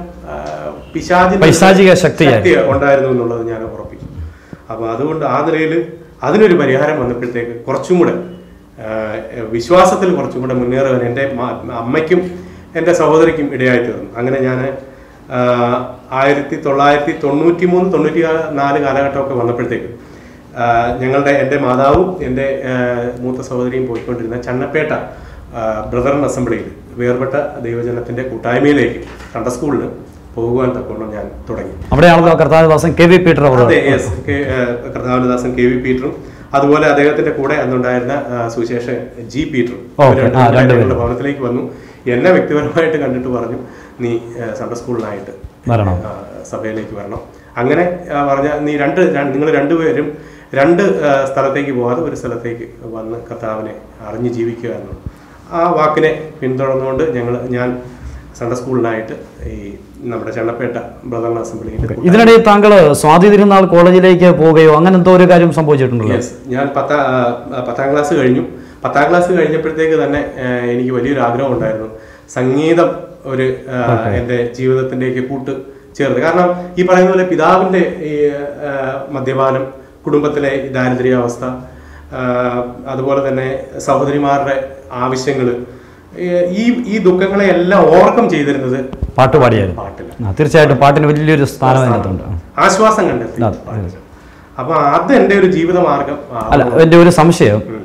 പിശാചിക ശക്തി ഉണ്ടായിരുന്നു എന്നുള്ളത് ഞാൻ ഉറപ്പിക്കും. അപ്പൊ അതുകൊണ്ട് ആ നിലയിൽ അതിനൊരു പരിഹാരം വന്നപ്പോഴത്തേക്ക് കുറച്ചും കൂടെ വിശ്വാസത്തിൽ കുറച്ചും കൂടെ മുന്നേറുവാൻ എൻ്റെ അമ്മയ്ക്കും എൻ്റെ സഹോദരിക്കും ഇടയായി തീർന്നു. അങ്ങനെ ഞാൻ ആയിരത്തി തൊള്ളായിരത്തി തൊണ്ണൂറ്റി മൂന്ന് തൊണ്ണൂറ്റി നാല് കാലഘട്ടമൊക്കെ വന്നപ്പോഴത്തേക്ക് ഞങ്ങളുടെ എൻ്റെ മാതാവും എൻ്റെ മൂത്ത സഹോദരിയും പോയിക്കൊണ്ടിരുന്ന ചണ്ണപ്പേട്ട ബ്രദറൻ അസംബ്ലിയിൽ വേർപെട്ട ദൈവജനത്തിൻ്റെ കൂട്ടായ്മയിലേക്ക് സൺഡേ സ്കൂളിന് പോകുവാൻ തക്കോണം ഞാൻ തുടങ്ങി. അവിടെയാണല്ലോ കർത്താവദാസൻ കെ വി പീറ്റർ. അതെ, യെസ്, കർത്താവദാസൻ കെ വി പീറ്ററും അതുപോലെ അദ്ദേഹത്തിന്റെ കൂടെ അന്നുണ്ടായിരുന്ന സുശേഷ ജി പീറ്ററും ഭവനത്തിലേക്ക് വന്നു. എന്നെ വ്യക്തിപരമായിട്ട് കണ്ടിട്ട് പറഞ്ഞു, നീ സൺഡേ സ്കൂളിനായിട്ട് സഭയിലേക്ക് വരണം. അങ്ങനെ പറഞ്ഞ നീ രണ്ട് നിങ്ങൾ രണ്ടുപേരും രണ്ട് സ്ഥലത്തേക്ക് പോകാതെ ഒരു സ്ഥലത്തേക്ക് വന്ന് കർത്താവിനെ അറിഞ്ഞ് ജീവിക്കുക എന്നു ആ വാക്കിനെ പിന്തുടർന്നുകൊണ്ട് ഞങ്ങൾ ഞാൻ സൺഡേ സ്കൂളിനായിട്ട് ഈ നമ്മുടെ ചണ്ണപ്പേട്ട ബ്രദർ അസംബ്ലിയിൽ. ഇതിനിടയിൽ താങ്കൾ സ്വാതി തിരുനാൾ കോളേജിലേക്ക് പോവുകയോ അങ്ങനെ എന്തോ ഒരു കാര്യം സംഭവിച്ചിട്ടുണ്ടല്ലോ? യെസ്, ഞാൻ പത്താ പത്താം ക്ലാസ് കഴിഞ്ഞു. പത്താം ക്ലാസ് കഴിഞ്ഞപ്പോഴത്തേക്ക് തന്നെ എനിക്ക് വലിയൊരു ആഗ്രഹം ഉണ്ടായിരുന്നു സംഗീതം ഒരു എൻ്റെ ജീവിതത്തിലേക്ക് കൂട്ട് ചേർത്ത്. കാരണം ഈ പറയുന്ന പോലെ പിതാവിൻ്റെ ഈ മദ്യപാനം, കുടുംബത്തിലെ ദാരിദ്ര്യാവസ്ഥ, അതുപോലെ തന്നെ സഹോദരിമാരുടെ ആവശ്യങ്ങൾ, ഈ ഈ ദുഃഖങ്ങളെ എല്ലാം ഓവർകം ചെയ്തിരുന്നത് പാട്ടുപാടിയായിരുന്നു. പാട്ടില്ല, തീർച്ചയായിട്ടും പാട്ടിന് വലിയൊരു സ്ഥാനം അതിനകത്തുണ്ട്. ആശ്വാസം കണ്ടെത്തി. അപ്പൊ അത് എൻ്റെ ഒരു ജീവിതമാർഗം. അല്ല, എൻ്റെ ഒരു സംശയം,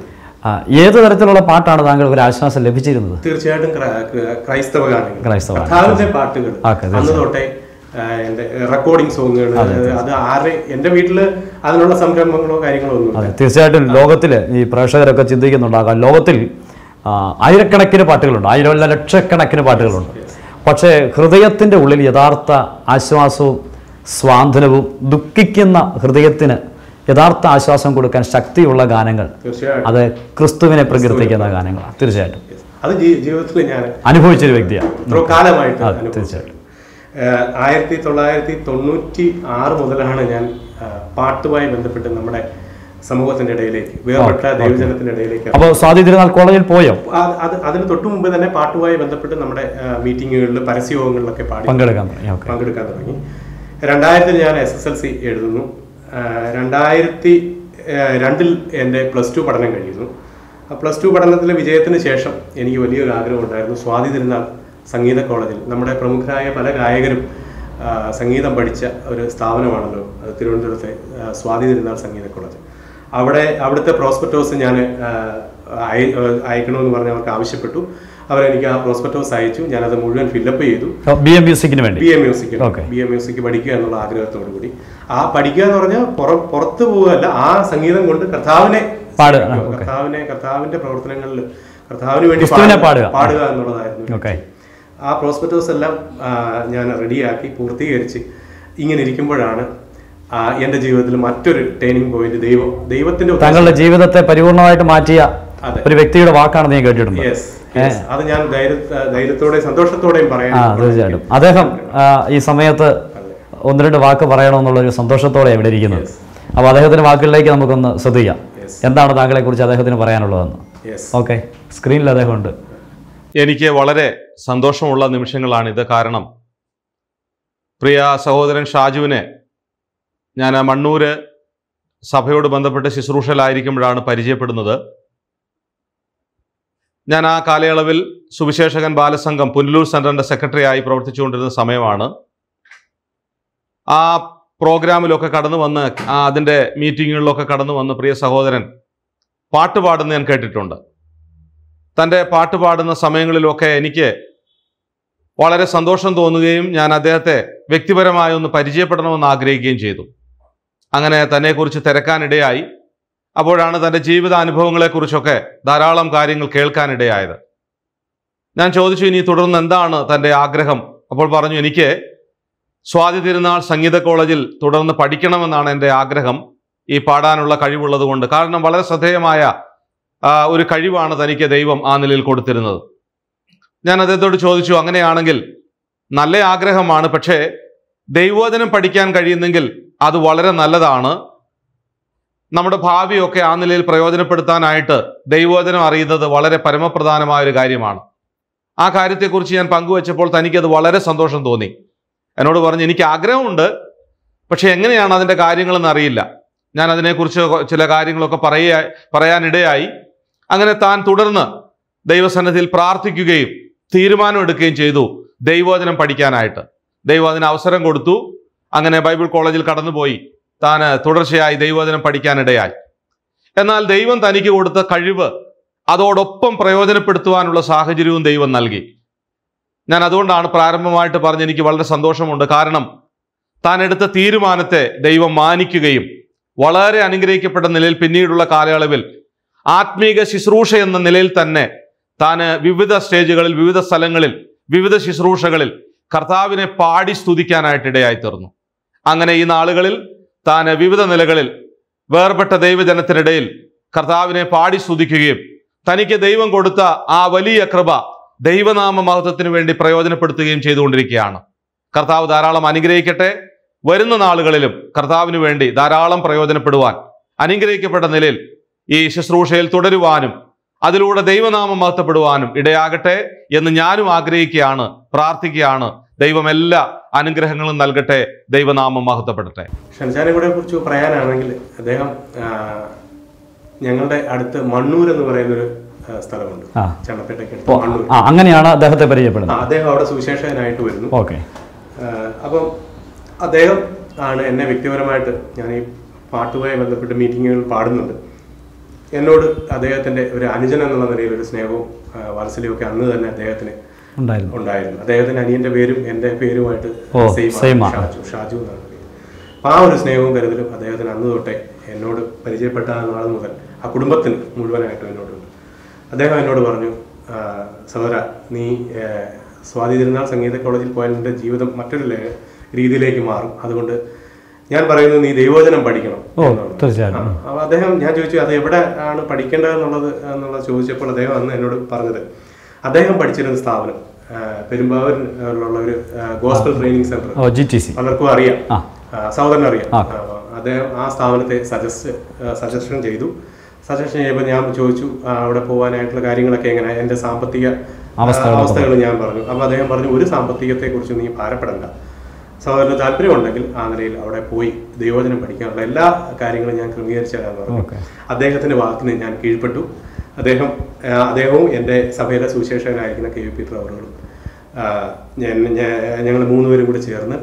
ഏത് തരത്തിലുള്ള പാട്ടാണ് താങ്കൾക്ക് ഒരു ആശ്വാസം ലഭിച്ചിരുന്നത്? തീർച്ചയായിട്ടും ക്രൈസ്തവ ഗാനങ്ങൾ, കർത്താവിന്റെ പാട്ടുകൾ അന്ന് തൊട്ടേ എൻ്റെ റെക്കോർഡിംഗ് സോങ്ങുകൾ. അത് ആരെ എൻ്റെ വീട്ടില് അതിനുള്ള സംരംഭങ്ങളോ കാര്യങ്ങളോ ഒന്നും. അതെ, തീർച്ചയായിട്ടും ലോകത്തിൽ ഈ പ്രേക്ഷകരൊക്കെ ചിന്തിക്കുന്നുണ്ടാകാം, ലോകത്തിൽ ആയിരക്കണക്കിന് പാട്ടുകളുണ്ട്, ആയിരം ലക്ഷക്കണക്കിന് പാട്ടുകളുണ്ട്. പക്ഷേ ഹൃദയത്തിൻ്റെ ഉള്ളിൽ യഥാർത്ഥ ആശ്വാസവും സ്വാന്തനവും ദുഃഖിക്കുന്ന ഹൃദയത്തിന് യഥാർത്ഥ ആശ്വാസം കൊടുക്കാൻ ശക്തിയുള്ള ഗാനങ്ങൾ അത് ക്രിസ്തുവിനെ പ്രകീർത്തിക്കുന്ന ഗാനങ്ങളാണ്. തീർച്ചയായിട്ടും അത് ജീവിതത്തിൽ ഞാൻ അനുഭവിച്ചൊരു വ്യക്തിയാണ്. കാലമായിട്ട് തീർച്ചയായിട്ടും ആയിരത്തി തൊള്ളായിരത്തി തൊണ്ണൂറ്റി ആറ് മുതലാണ് ഞാൻ പാട്ടുമായി ബന്ധപ്പെട്ട് നമ്മുടെ സമൂഹത്തിന്റെ ഇടയിലേക്ക്, വേർപെട്ട ദൈവജനത്തിന്റെ ഇടയിലേക്ക്. അപ്പോൾ സ്വാതി തിരുനാൾ കോളേജിൽ പോയോ? അത് അതിന് തൊട്ടു മുമ്പ് തന്നെ പാട്ടുമായി ബന്ധപ്പെട്ട് നമ്മുടെ മീറ്റിങ്ങുകളിൽ, പരസ്യയോഗങ്ങളിലൊക്കെ പാടി പങ്കെടുക്കാൻ പങ്കെടുക്കാൻ തുടങ്ങി. രണ്ടായിരത്തിൽ ഞാൻ എസ് എസ് എൽ സി എഴുതുന്നു. രണ്ടായിരത്തി രണ്ടിൽ എൻ്റെ പ്ലസ് ടു പഠനം കഴിയുന്നു. പ്ലസ് ടു പഠനത്തിലെ വിജയത്തിന് ശേഷം എനിക്ക് വലിയൊരു ആഗ്രഹം ഉണ്ടായിരുന്നു. സ്വാതി തിരുനാൾ സംഗീത കോളേജിൽ നമ്മുടെ പ്രമുഖരായ പല ഗായകരും സംഗീതം പഠിച്ച ഒരു സ്ഥാപനമാണല്ലോ അത്, തിരുവനന്തപുരത്തെ സ്വാതി തിരുനാൾ സംഗീത കോളേജ്. അവിടെ അവിടുത്തെ പ്രോസ്പെക്ടോസ് ഞാൻ അയക്കണമെന്ന് പറഞ്ഞ് അവർക്ക് ആവശ്യപ്പെട്ടു. അവരെനിക്ക് ആ പ്രോസ്പെക്ടോസ് അയച്ചു. ഞാനത് മുഴുവൻ ഫില്ലപ്പ് ചെയ്തു. ബി എ മ്യൂസിക്കിന് വേണ്ടി B A music B A music പഠിക്കുക എന്നുള്ള ആഗ്രഹത്തോടു കൂടി. ആ പഠിക്കുക എന്ന് പറഞ്ഞാൽ പുറത്തു പോവുകയല്ല, ആ സംഗീതം കൊണ്ട് കർത്താവിനെ കർത്താവിനെ കർത്താവിന്റെ പ്രവർത്തനങ്ങളിൽ കർത്താവിന് വേണ്ടി പാടുക എന്നുള്ളതായിരുന്നു. ആ പ്രോസ്പെക്ടോസ് എല്ലാം ഞാൻ റെഡിയാക്കി പൂർത്തീകരിച്ച് ഇങ്ങനെ ഇരിക്കുമ്പോഴാണ് എൻ്റെ ജീവിതത്തിൽ മറ്റൊരു ടേണിംഗ് പോയിന്റ് ദൈവം ദൈവത്തിന്റെ താങ്കളുടെ ജീവിതത്തെ പരിപൂർണമായിട്ട് മാറ്റിയ ഒരു വ്യക്തിയുടെ വാക്കാണ് ഞാൻ കേട്ടിട്ടുണ്ട്. അത് ഞാൻ ധൈര്യത്തോടെ സന്തോഷത്തോടെയും പറയാം. തീർച്ചയായിട്ടും അദ്ദേഹം ഈ സമയത്ത് ഒന്ന് രണ്ട് വാക്ക് പറയണമെന്നുള്ളൊരു സന്തോഷത്തോടെ ഇവിടെ ഇരിക്കുന്നത്. അപ്പോൾ അദ്ദേഹത്തിന്റെ വാക്കുകളിലേക്ക് നമുക്കൊന്ന് ശ്രദ്ധിക്കാം. എന്താണ് താങ്കളെ കുറിച്ച് അദ്ദേഹത്തിന് പറയാനുള്ളതെന്ന്? ഓക്കെ, സ്ക്രീനിൽ അദ്ദേഹം ഉണ്ട്. എനിക്ക് വളരെ സന്തോഷമുള്ള നിമിഷങ്ങളാണിത്. കാരണം പ്രിയ സഹോദരൻ ഷാജുവിനെ ഞാൻ മണ്ണൂര് സഭയോട് ബന്ധപ്പെട്ട് ശുശ്രൂഷയിലായിരിക്കുമ്പോഴാണ് പരിചയപ്പെടുന്നത്. ഞാൻ ആ കാലയളവിൽ സുവിശേഷകൻ ബാലസംഘം പുനലൂർ സെൻറ്ററിൻ്റെ സെക്രട്ടറി ആയി പ്രവർത്തിച്ചുകൊണ്ടിരുന്ന സമയമാണ്. ആ പ്രോഗ്രാമിലൊക്കെ കടന്നു വന്ന് അതിൻ്റെ മീറ്റിങ്ങുകളിലൊക്കെ കടന്നു വന്ന് പ്രിയ സഹോദരൻ പാട്ട് പാടുന്ന ഞാൻ കേട്ടിട്ടുണ്ട്. തൻ്റെ പാട്ട് പാടുന്ന സമയങ്ങളിലൊക്കെ എനിക്ക് വളരെ സന്തോഷം തോന്നുകയും ഞാൻ അദ്ദേഹത്തെ വ്യക്തിപരമായി ഒന്ന് പരിചയപ്പെടണമെന്ന് ആഗ്രഹിക്കുകയും ചെയ്തു. അങ്ങനെ തന്നെക്കുറിച്ച് തിരക്കാനിടയായി. അപ്പോഴാണ് തൻ്റെ ജീവിതാനുഭവങ്ങളെക്കുറിച്ചൊക്കെ ധാരാളം കാര്യങ്ങൾ കേൾക്കാനിടയായത്. ഞാൻ ചോദിച്ചു, ഇനി തുടർന്ന് എന്താണ് തൻ്റെ ആഗ്രഹം? അപ്പോൾ പറഞ്ഞു, എനിക്ക് സ്വാതി തിരുനാൾ സംഗീത കോളേജിൽ തുടർന്ന് പഠിക്കണമെന്നാണ് എൻ്റെ ആഗ്രഹം, ഈ പാടാനുള്ള കഴിവുള്ളത് കൊണ്ട്. കാരണം വളരെ ശ്രദ്ധേയമായ ഒരു കഴിവാണ് തനിക്ക് ദൈവം ആ നിലയിൽ കൊടുത്തിരുന്നത്. ഞാൻ അദ്ദേഹത്തോട് ചോദിച്ചു, അങ്ങനെയാണെങ്കിൽ നല്ല ആഗ്രഹമാണ്, പക്ഷേ ദൈവവചനം പഠിക്കാൻ കഴിയുന്നെങ്കിൽ അത് വളരെ നല്ലതാണ്. നമ്മുടെ ഭാവിയൊക്കെ ആ നിലയിൽ പ്രയോജനപ്പെടുത്താനായിട്ട് ദൈവവചനം അറിയുന്നത് വളരെ പരമപ്രധാനമായൊരു കാര്യമാണ്. ആ കാര്യത്തെക്കുറിച്ച് ഞാൻ പങ്കുവച്ചപ്പോൾ തനിക്കത് വളരെ സന്തോഷം തോന്നി. എന്നോട് പറഞ്ഞു, എനിക്ക് ആഗ്രഹമുണ്ട്, പക്ഷെ എങ്ങനെയാണ് അതിൻ്റെ കാര്യങ്ങളെന്ന് അറിയില്ല. ഞാൻ അതിനെക്കുറിച്ച് ചില കാര്യങ്ങളൊക്കെ പറയുക പറയാനിടയായി. അങ്ങനെ താൻ തുടർന്ന് ദൈവസന്നിധിയിൽ പ്രാർത്ഥിക്കുകയും തീരുമാനമെടുക്കുകയും ചെയ്തു ദൈവവചനം പഠിക്കാനായിട്ട്. ദൈവം അതിന് അവസരം കൊടുത്തു. അങ്ങനെ ബൈബിൾ കോളേജിൽ കടന്നുപോയി താൻ തുടർച്ചയായി ദൈവവചനം പഠിക്കാനിടയായി. എന്നാൽ ദൈവം തനിക്ക് കൊടുത്ത കഴിവ് അതോടൊപ്പം പ്രയോജനപ്പെടുത്തുവാനുള്ള സാഹചര്യവും ദൈവം നൽകി. ഞാൻ അതുകൊണ്ടാണ് പ്രാരംഭമായിട്ട് പറഞ്ഞ് എനിക്ക് വളരെ സന്തോഷമുണ്ട്. കാരണം താൻ എടുത്ത തീരുമാനത്തെ ദൈവം മാനിക്കുകയും വളരെ അനുഗ്രഹിക്കപ്പെട്ട നിലയിൽ പിന്നീടുള്ള കാലയളവിൽ ആത്മീക ശുശ്രൂഷ എന്ന നിലയിൽ തന്നെ താൻ വിവിധ സ്റ്റേജുകളിൽ, വിവിധ സ്ഥലങ്ങളിൽ, വിവിധ ശുശ്രൂഷകളിൽ കർത്താവിനെ പാടി സ്തുതിക്കാനായിട്ട് ഇടയായി തീർന്നു. അങ്ങനെ ഈ നാളുകളിൽ താൻ വിവിധ നിലകളിൽ വേർപെട്ട ദൈവജനത്തിനിടയിൽ കർത്താവിനെ പാടി സ്തുതിക്കുകയും തനിക്ക് ദൈവം കൊടുത്ത ആ വലിയ കൃപ ദൈവനാമ മഹത്വത്തിന് വേണ്ടി പ്രയോജനപ്പെടുത്തുകയും ചെയ്തുകൊണ്ടിരിക്കുകയാണ്. കർത്താവ് ധാരാളം അനുഗ്രഹിക്കട്ടെ. വരുന്ന നാളുകളിലും കർത്താവിന് വേണ്ടി ധാരാളം പ്രയോജനപ്പെടുവാൻ, അനുഗ്രഹിക്കപ്പെട്ട നിലയിൽ ഈ ശുശ്രൂഷയിൽ തുടരുവാനും അതിലൂടെ ദൈവനാമം മഹത്വപ്പെടുവാനും ഇടയാകട്ടെ എന്ന് ഞാനും ആഗ്രഹിക്കുകയാണ്, പ്രാർത്ഥിക്കുകയാണ്. ദൈവം എല്ലാ അനുഗ്രഹങ്ങളും നൽകട്ടെ. ദൈവനാമം മഹത്വപ്പെടട്ടെ. ഷൻഷാനെ കുറിച്ച് പറയാനാണെങ്കിൽ അദ്ദേഹം ഞങ്ങളുടെ അടുത്ത് മണ്ണൂർ എന്ന് പറയുന്നൊരു സ്ഥലമുണ്ട്, ചണ്ണപ്പേട്ടയ്ക്ക് അടുത്ത് മണ്ണൂർ. അങ്ങനെയാണ് അദ്ദേഹത്തെ പരിചയപ്പെടുന്നത്. അദ്ദേഹം അവിടെ സുവിശേഷകനായിട്ട് വരുന്നു. ഓക്കെ. അപ്പം അദ്ദേഹം ആണ് എന്നെ വ്യക്തിപരമായിട്ട്, ഞാൻ ഈ പാട്ടുമായി ബന്ധപ്പെട്ട് മീറ്റിങ്ങുകൾ പാടുന്നുണ്ട്, എന്നോട് അദ്ദേഹത്തിൻ്റെ ഒരു അനുജൻ എന്നുള്ള നിലയിൽ ഒരു സ്നേഹവും വാത്സല്യവും ഒക്കെ അന്ന് തന്നെ അദ്ദേഹത്തിന് ഉണ്ടായിരുന്നു ഉണ്ടായിരുന്നു അദ്ദേഹത്തിൻ്റെ അനിയൻ്റെ പേരും എൻ്റെ പേരുമായിട്ട് ഷാജു ഷാജു എന്നാണ് പേര്. അപ്പം ആ ഒരു സ്നേഹവും കരുതലും അദ്ദേഹത്തിന് അന്ന് തൊട്ടേ എന്നോട് പരിചയപ്പെട്ട നാൾ മുതൽ ആ കുടുംബത്തിന് മുഴുവനായിട്ടും എന്നോടുണ്ട്. അദ്ദേഹം എന്നോട് പറഞ്ഞു, സഹോദര, നീ സ്വാതി തിരുനാൾ സംഗീത കോളേജിൽ പോയാൽ നിന്റെ ജീവിതം മറ്റൊരു രീതിയിലേക്ക് മാറും. അതുകൊണ്ട് ഞാൻ പറയുന്നത് നീ ദൈവവചനം പഠിക്കണം. അപ്പോൾ അദ്ദേഹം, ഞാൻ ചോദിച്ചു അത് എവിടെ ആണ് പഠിക്കേണ്ടത് എന്നുള്ളത് എന്നുള്ളത് ചോദിച്ചപ്പോൾ അദ്ദേഹം അന്ന് എന്നോട് പറഞ്ഞത് അദ്ദേഹം പഠിച്ചിരുന്ന സ്ഥാപനം പെരുമ്പാവൂരിലുള്ള ഒരു ഗോസ്പൽ ട്രെയിനിങ് സെന്റർ, പലർക്കും അറിയാം, സഹോദരൻ അറിയാം. അദ്ദേഹം ആ സ്ഥാപനത്തെ സജസ്റ്റ് സജഷൻ ചെയ്തു. സജഷൻ ചെയ്യുമ്പോൾ ഞാൻ ചോദിച്ചു അവിടെ പോകാനായിട്ടുള്ള കാര്യങ്ങളൊക്കെ എങ്ങനെ, എൻ്റെ സാമ്പത്തിക അവസ്ഥകൾ ഞാൻ പറഞ്ഞു. അപ്പോൾ അദ്ദേഹം പറഞ്ഞു, ഒരു സാമ്പത്തികത്തെക്കുറിച്ച് നീ ഭാരപ്പെടണ്ട, സഹോദരന് താല്പര്യമുണ്ടെങ്കിൽ ആ നിലയിൽ അവിടെ പോയി ദൈവവചനം പഠിക്കാനുള്ള എല്ലാ കാര്യങ്ങളും ഞാൻ ക്രമീകരിച്ചു തരാമെന്ന് പറഞ്ഞു. അദ്ദേഹത്തിൻ്റെ വാക്കിന് ഞാൻ കീഴ്പ്പെട്ടു. അദ്ദേഹം അദ്ദേഹവും എൻ്റെ സഭയിലെ സുവിശേഷകനായിരിക്കുന്ന കെ വി പി പ്രവറുകളും ഞങ്ങൾ മൂന്നുപേരും കൂടി ചേർന്ന്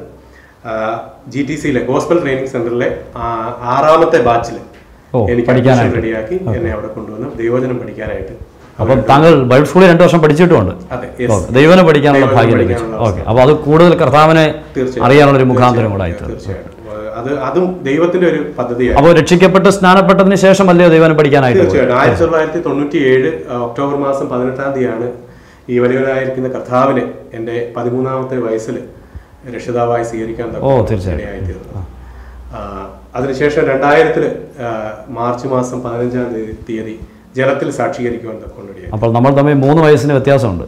ജി ടി സിയിലെ ഗോസ്പൽ ട്രെയിനിങ് സെന്ററിലെ ആറാമത്തെ ബാച്ചിൽ എനിക്ക് അഡ്മിഷൻ റെഡിയാക്കി എന്നെ അവിടെ കൊണ്ടുവന്ന് ദൈവവചനം പഠിക്കാനായിട്ട്. അപ്പം താങ്കൾ ബൈബിൾ സ്കൂളിൽ രണ്ടു വർഷം പഠിച്ചിട്ടുമുണ്ട്, ദൈവവചനം പഠിക്കാനുള്ള ഭാഗ്യം ലഭിച്ചു. ഓക്കെ, അപ്പോൾ അത് കൂടുതൽ കർത്താവിനെ അറിയാനുള്ള ഒരു മുഖാന്തരം കൂടെ ആയിട്ട്. അത് അതും ദൈവത്തിന്റെ ഒരു പദ്ധതിയാണ്. അപ്പോൾ രക്ഷിക്കപ്പെട്ട് സ്നാനപ്പെട്ടതിന് ശേഷം അല്ലയോ ദൈവനം പഠിക്കാനായിട്ട്? തീർച്ചയായിട്ടും ആയിരത്തി തൊള്ളായിരത്തി തൊണ്ണൂറ്റി ഏഴ് ഒക്ടോബർ മാസം പതിനെട്ടാം തീയതിയാണ് ഈ വലിയവനായിരിക്കുന്ന കർത്താവിനെ എൻ്റെ പതിമൂന്നാമത്തെ വയസ്സിൽ രക്ഷിതാവായി സ്വീകരിക്കാൻ ഇടയായിത്തീർന്നു. അതിനുശേഷം രണ്ടായിരത്തില് മാർച്ച് മാസം പതിനഞ്ചാം തീയതി ജലത്തിൽ സാക്ഷീകരിക്കുവാൻ കൊണ്ടിടയായി. അപ്പോൾ നമ്മൾ തമ്മിൽ മൂന്ന് വയസ്സിന് വ്യത്യാസമുണ്ട്.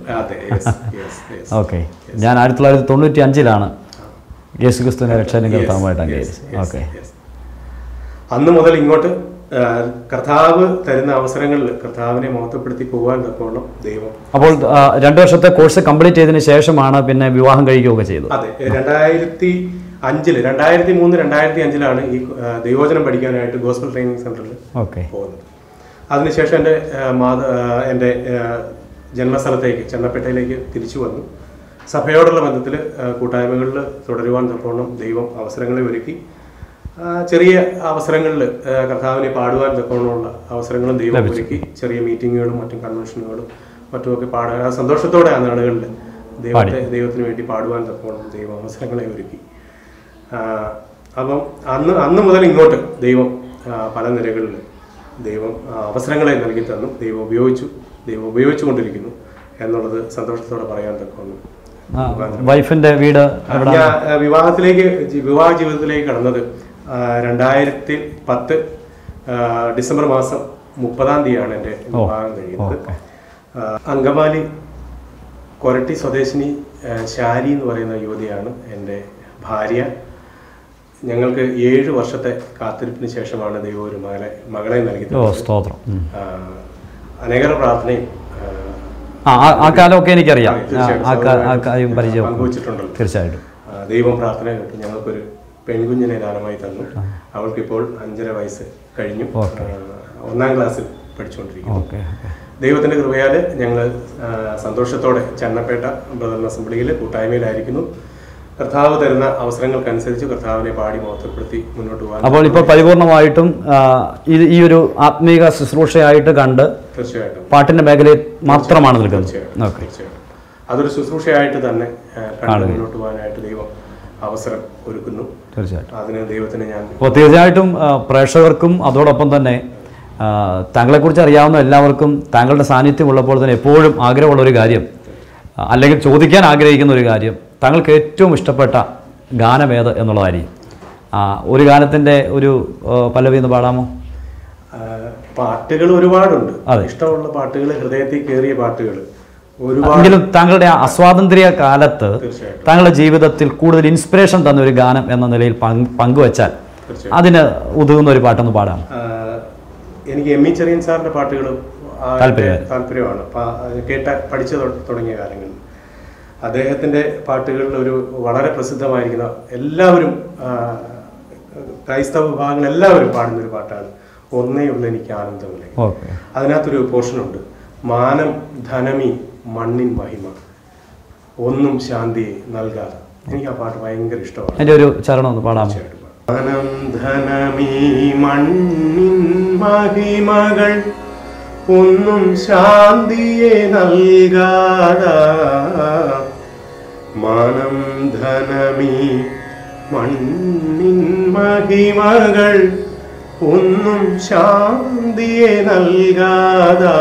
ഓക്കെ, ഞാൻ ആയിരത്തി തൊള്ളായിരത്തി തൊണ്ണൂറ്റി അഞ്ചിലാണ് യേശുക്രിസ്തുവിനെ രക്ഷകനും കർത്താവുമായിട്ട് അംഗീകരിച്ചു. ഓക്കെ, അന്ന് മുതൽ ഇങ്ങോട്ട് കർത്താവ് തരുന്ന അവസരങ്ങളിൽ കർത്താവിനെ മഹത്വപ്പെടുത്തി പോകാൻ തക്കവണ്ണം ദൈവം. അപ്പോൾ രണ്ടു വർഷത്തെ കോഴ്സ് കംപ്ലീറ്റ് ചെയ്തതിനു ശേഷമാണ് പിന്നെ വിവാഹം കഴിക്കുകയൊക്കെ ചെയ്തത്. അതെ, രണ്ടായിരത്തി അഞ്ചില് രണ്ടായിരത്തി മൂന്ന് രണ്ടായിരത്തി അഞ്ചിലാണ് ഈ ദൈവവചനം പഠിക്കാനായിട്ട് ഗോസ്പൽ ട്രെയിനിങ് സെന്ററിൽ പോകുന്നത്. അതിനുശേഷം എൻ്റെ മാത എൻ്റെ ജന്മസ്ഥലത്തേക്ക് ചെന്നപ്പേട്ടയിലേക്ക് തിരിച്ചു വന്നു. സഭയോടുള്ള ബന്ധത്തിൽ കൂട്ടായ്മകളിൽ തുടരുവാൻ തക്കവണ്ണം ദൈവം അവസരങ്ങളെ ഒരുക്കി. ചെറിയ അവസരങ്ങളിൽ കർത്താവിനെ പാടുവാൻ തക്കവണ്ണമുള്ള അവസരങ്ങളും ദൈവം ഒരുക്കി. ചെറിയ മീറ്റിങ്ങുകളും മറ്റും കൺവെൻഷനുകളും മറ്റുമൊക്കെ പാടുക സന്തോഷത്തോടെ ആ നാടുകളിൽ ദൈവത്തെ ദൈവത്തിന് വേണ്ടി പാടുവാൻ തക്കവണ്ണം ദൈവം അവസരങ്ങളെ ഒരുക്കി. അപ്പം അന്ന് അന്ന് മുതൽ ഇങ്ങോട്ട് ദൈവം പല നിലകളിൽ ദൈവം അവസരങ്ങളെ നൽകി തന്നു. ദൈവം ഉപയോഗിച്ചു, ദൈവം ഉപയോഗിച്ചു കൊണ്ടിരിക്കുന്നു എന്നുള്ളത് സന്തോഷത്തോടെ പറയാൻ തക്കവണ്ണം. വൈഫിന്റെ വീട് ഞാൻ വിവാഹത്തിലേക്ക് വിവാഹ ജീവിതത്തിലേക്ക് കടന്നത് രണ്ടായിരത്തി പത്ത് ഡിസംബർ മാസം മുപ്പതാം തീയതിയാണ് എൻ്റെ വിവാഹം കഴിയുന്നത്. അങ്കമാലി കൊരട്ടി സ്വദേശിനി ശാരി എന്ന് പറയുന്ന യുവതിയാണ് എൻ്റെ ഭാര്യ. ഞങ്ങൾക്ക് ഏഴ് വർഷത്തെ കാത്തിരിപ്പിന് ശേഷമാണ് ദൈവം ഒരു മകളെ മകളെ നൽകി. അനേകം പ്രാർത്ഥനയും ആ കാലമൊക്കെ എനിക്കറിയാം, പങ്കുവച്ചിട്ടുണ്ടല്ലോ. തീർച്ചയായിട്ടും ദൈവം പ്രാർത്ഥന കേട്ടു ഞങ്ങൾക്കൊരു പെൺകുഞ്ഞിനെ ദാനമായി തന്നു. അവൾക്കിപ്പോൾ അഞ്ചര വയസ്സ് കഴിഞ്ഞു, ഒന്നാം ക്ലാസ്സിൽ പഠിച്ചുകൊണ്ടിരിക്കുന്നു. ദൈവത്തിന്റെ കൃപയാൽ ഞങ്ങൾ സന്തോഷത്തോടെ ചന്നപ്പേട്ട ബ്രദർ അസംബ്ലിയിൽ കൂട്ടായ്മയിലായിരിക്കുന്നു. കർത്താവ് തരുന്ന അവസരങ്ങൾക്കനുസരിച്ച് കർത്താവിനെ പാടി മഹത്വപ്പെടുത്തി മുന്നോട്ട് പോകാൻ. അപ്പോൾ ഇപ്പോൾ പരിപൂർണമായിട്ടും ഈ ഒരു ആത്മീക ശുശ്രൂഷയായിട്ട് കണ്ട് തീർച്ചയായിട്ടും പാട്ടിന്റെ മേഖലയിൽ മാത്രമാണ് നിൽക്കുന്നത്. തീർച്ചയായിട്ടും അതൊരു ശുശ്രൂഷയായിട്ട് തന്നെ കണ്ട് മുന്നോട്ട് പോകാനായിട്ട് ദൈവം അവസരം ഒരുക്കുന്നു. തീർച്ചയായിട്ടും അതിന് ദൈവത്തിന് ഞാൻ അപ്പോൾ തീർച്ചയായിട്ടും പ്രേക്ഷകർക്കും അതോടൊപ്പം തന്നെ താങ്കളെക്കുറിച്ച് അറിയാവുന്ന എല്ലാവർക്കും താങ്കളുടെ സാന്നിധ്യം ഉള്ളപ്പോൾ തന്നെ എപ്പോഴും ആഗ്രഹമുള്ളൊരു കാര്യം, അല്ലെങ്കിൽ ചോദിക്കാൻ ആഗ്രഹിക്കുന്ന ഒരു കാര്യം, താങ്കൾക്ക് ഏറ്റവും ഇഷ്ടപ്പെട്ട ഗാനമേത് എന്നുള്ളതായിരിക്കും. ഒരു ഗാനത്തിൻ്റെ ഒരു പല്ലവി എന്ന് പാടാമോ? പാട്ടുകൾ ഒരുപാടുണ്ട്, ഇഷ്ടമുള്ള പാട്ടുകൾ, ഹൃദയത്തിൽ കയറിയ പാട്ടുകൾ എങ്കിലും താങ്കളുടെ അസ്വാതന്ത്ര്യ കാലത്ത് താങ്കളുടെ ജീവിതത്തിൽ കൂടുതൽ ഇൻസ്പിറേഷൻ തന്ന ഒരു ഗാനം എന്ന നിലയിൽ പങ്കുവച്ചാൽ അതിന് ഉതകുന്ന ഒരു പാട്ടൊന്ന് പാടാം. എനിക്ക് എം ഇ ചെറിയൻ സാറിന്റെ പാട്ടുകളും താല്പര്യമാണ്. കേട്ട പഠിച്ചു തുടങ്ങിയ കാലങ്ങളിൽ അദ്ദേഹത്തിന്റെ പാട്ടുകളിൽ ഒരു വളരെ പ്രസിദ്ധമായിരിക്കുന്ന, എല്ലാവരും ക്രൈസ്തവ വിഭാഗങ്ങൾ എല്ലാവരും പാടുന്ന ഒരു പാട്ടാണ് ഒന്നേ ഉള്ള എനിക്ക് ആനന്ദമില്ലേ. അതിനകത്തൊരു പോർഷനുണ്ട്, മാനം ധനമി മണ്ണിൻ മഹിമ ഒന്നും ശാന്തിയെ നൽകാതെ. എനിക്ക് ആ പാട്ട് ഭയങ്കര ഇഷ്ടമാണ്. എൻ്റെ ഒരു ചരണം ഒന്ന് പാടാം. ധനം ധനമീ മണ്ണിൻ മഹിമകൾ ഒന്നും ശാന്തിയെ നൽകാതാ. മാനം ധനമീ മണ്ണിൻ മഹിമകൾ ഒന്നും ശാന്തിയെ നൽകാതാ.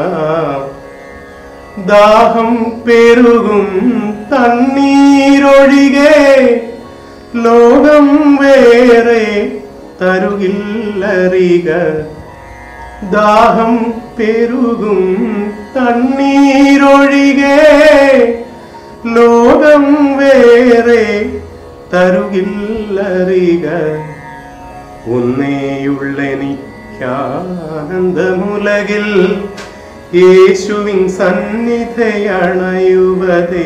ദാഹം പെരുകും തണ്ണീരൊഴികെ ലോകം വേറെ തരുകില്ലറിക. ദാഹം പെരുകും തണ്ണീരൊഴികെ ലോകം വേറെ തരുകില്ലറിക. ഒന്നേയുള്ളെനിക്കാനന്ദമുലകിൽ യേശുവിൻ സന്നിധിയണയുവതേ.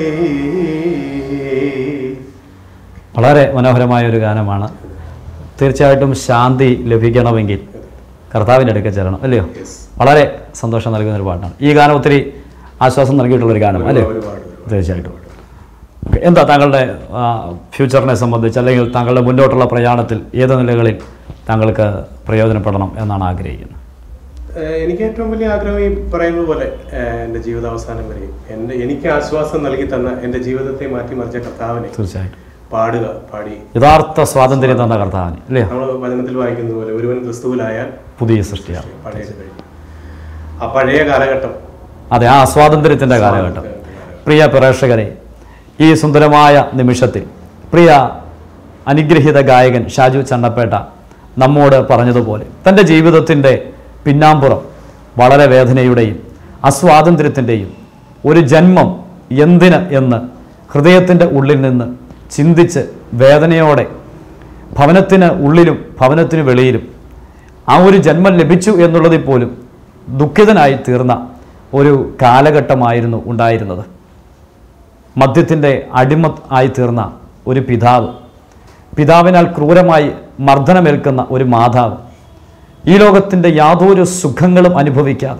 വളരെ മനോഹരമായ ഒരു ഗാനമാണ്. തീർച്ചയായിട്ടും ശാന്തി ലഭിക്കണമെങ്കിൽ കർത്താവിൻ്റെ അടുക്കൽ ചെല്ലണം, അല്ലയോ? വളരെ സന്തോഷം നൽകുന്ന ഒരു പാട്ടാണ് ഈ ഗാനം. ഒത്തിരി ആശ്വാസം നൽകിയിട്ടുള്ളൊരു ഗാനം, അല്ലയോ? തീർച്ചയായിട്ടും. എന്താ താങ്കളുടെ ഫ്യൂച്ചറിനെ സംബന്ധിച്ച്, അല്ലെങ്കിൽ താങ്കളുടെ മുന്നോട്ടുള്ള പ്രയാണത്തിൽ ഏത് നിലകളിൽ താങ്കൾക്ക് പ്രയോജനപ്പെടണം എന്നാണ് ആഗ്രഹിക്കുന്നത്? എനിക്ക് ഏറ്റവും വലിയ ആഗ്രഹം ഈ പറയുന്നത് പോലെ എൻ്റെ ജീവിതാവസാനം വരെയും എൻ്റെ എനിക്ക് ആശ്വാസം നൽകി തന്ന എൻ്റെ ജീവിതത്തെ മാറ്റിമറിച്ച കർത്താവിനെ തീർച്ചയായിട്ടും പാടുക, പാടി യഥാർത്ഥ സ്വാതന്ത്ര്യം തന്ന കർത്താവിനെ, അല്ലേ? നമ്മൾ വചനത്തിൽ വായിക്കുന്നത് പോലെ ഒരുവൻ ക്രിസ്തുവിലായാൽ പുതിയ സൃഷ്ടിയാണ്. പഴയത് കഴിഞ്ഞു. ആ പഴയ കാലഘട്ടം, അതെ, ആ സ്വാതന്ത്ര്യത്തിൻ്റെ കാലഘട്ടം. പ്രിയ പ്രേക്ഷകരെ, ഈ സുന്ദരമായ നിമിഷത്തിൽ പ്രിയ അനുഗ്രഹീത ഗായകൻ ഷാജു ചണ്ണപ്പേട്ട നമ്മോട് പറഞ്ഞതുപോലെ തൻ്റെ ജീവിതത്തിൻ്റെ പിന്നാമ്പുറം വളരെ വേദനയുടെയും അസ്വാതന്ത്ര്യത്തിൻ്റെയും ഒരു ജന്മം എന്തിന് എന്ന് ഹൃദയത്തിൻ്റെ ഉള്ളിൽ നിന്ന് ചിന്തിച്ച് വേദനയോടെ ഭവനത്തിന് ഉള്ളിലും ഭവനത്തിന് വെളിയിലും ആ ഒരു ജന്മം ലഭിച്ചു എന്നുള്ളതിൽ പോലും ദുഃഖിതനായി തീർന്ന ഒരു കാലഘട്ടമായിരുന്നു ഉണ്ടായിരുന്നത്. മദ്യത്തിൻ്റെ അടിമ ആയി തീർന്ന ഒരു പിതാവ്, പിതാവിനാൽ ക്രൂരമായി മർദ്ദനമേൽക്കുന്ന ഒരു മാതാവ്, ഈ ലോകത്തിൻ്റെ യാതൊരു സുഖങ്ങളും അനുഭവിക്കാതെ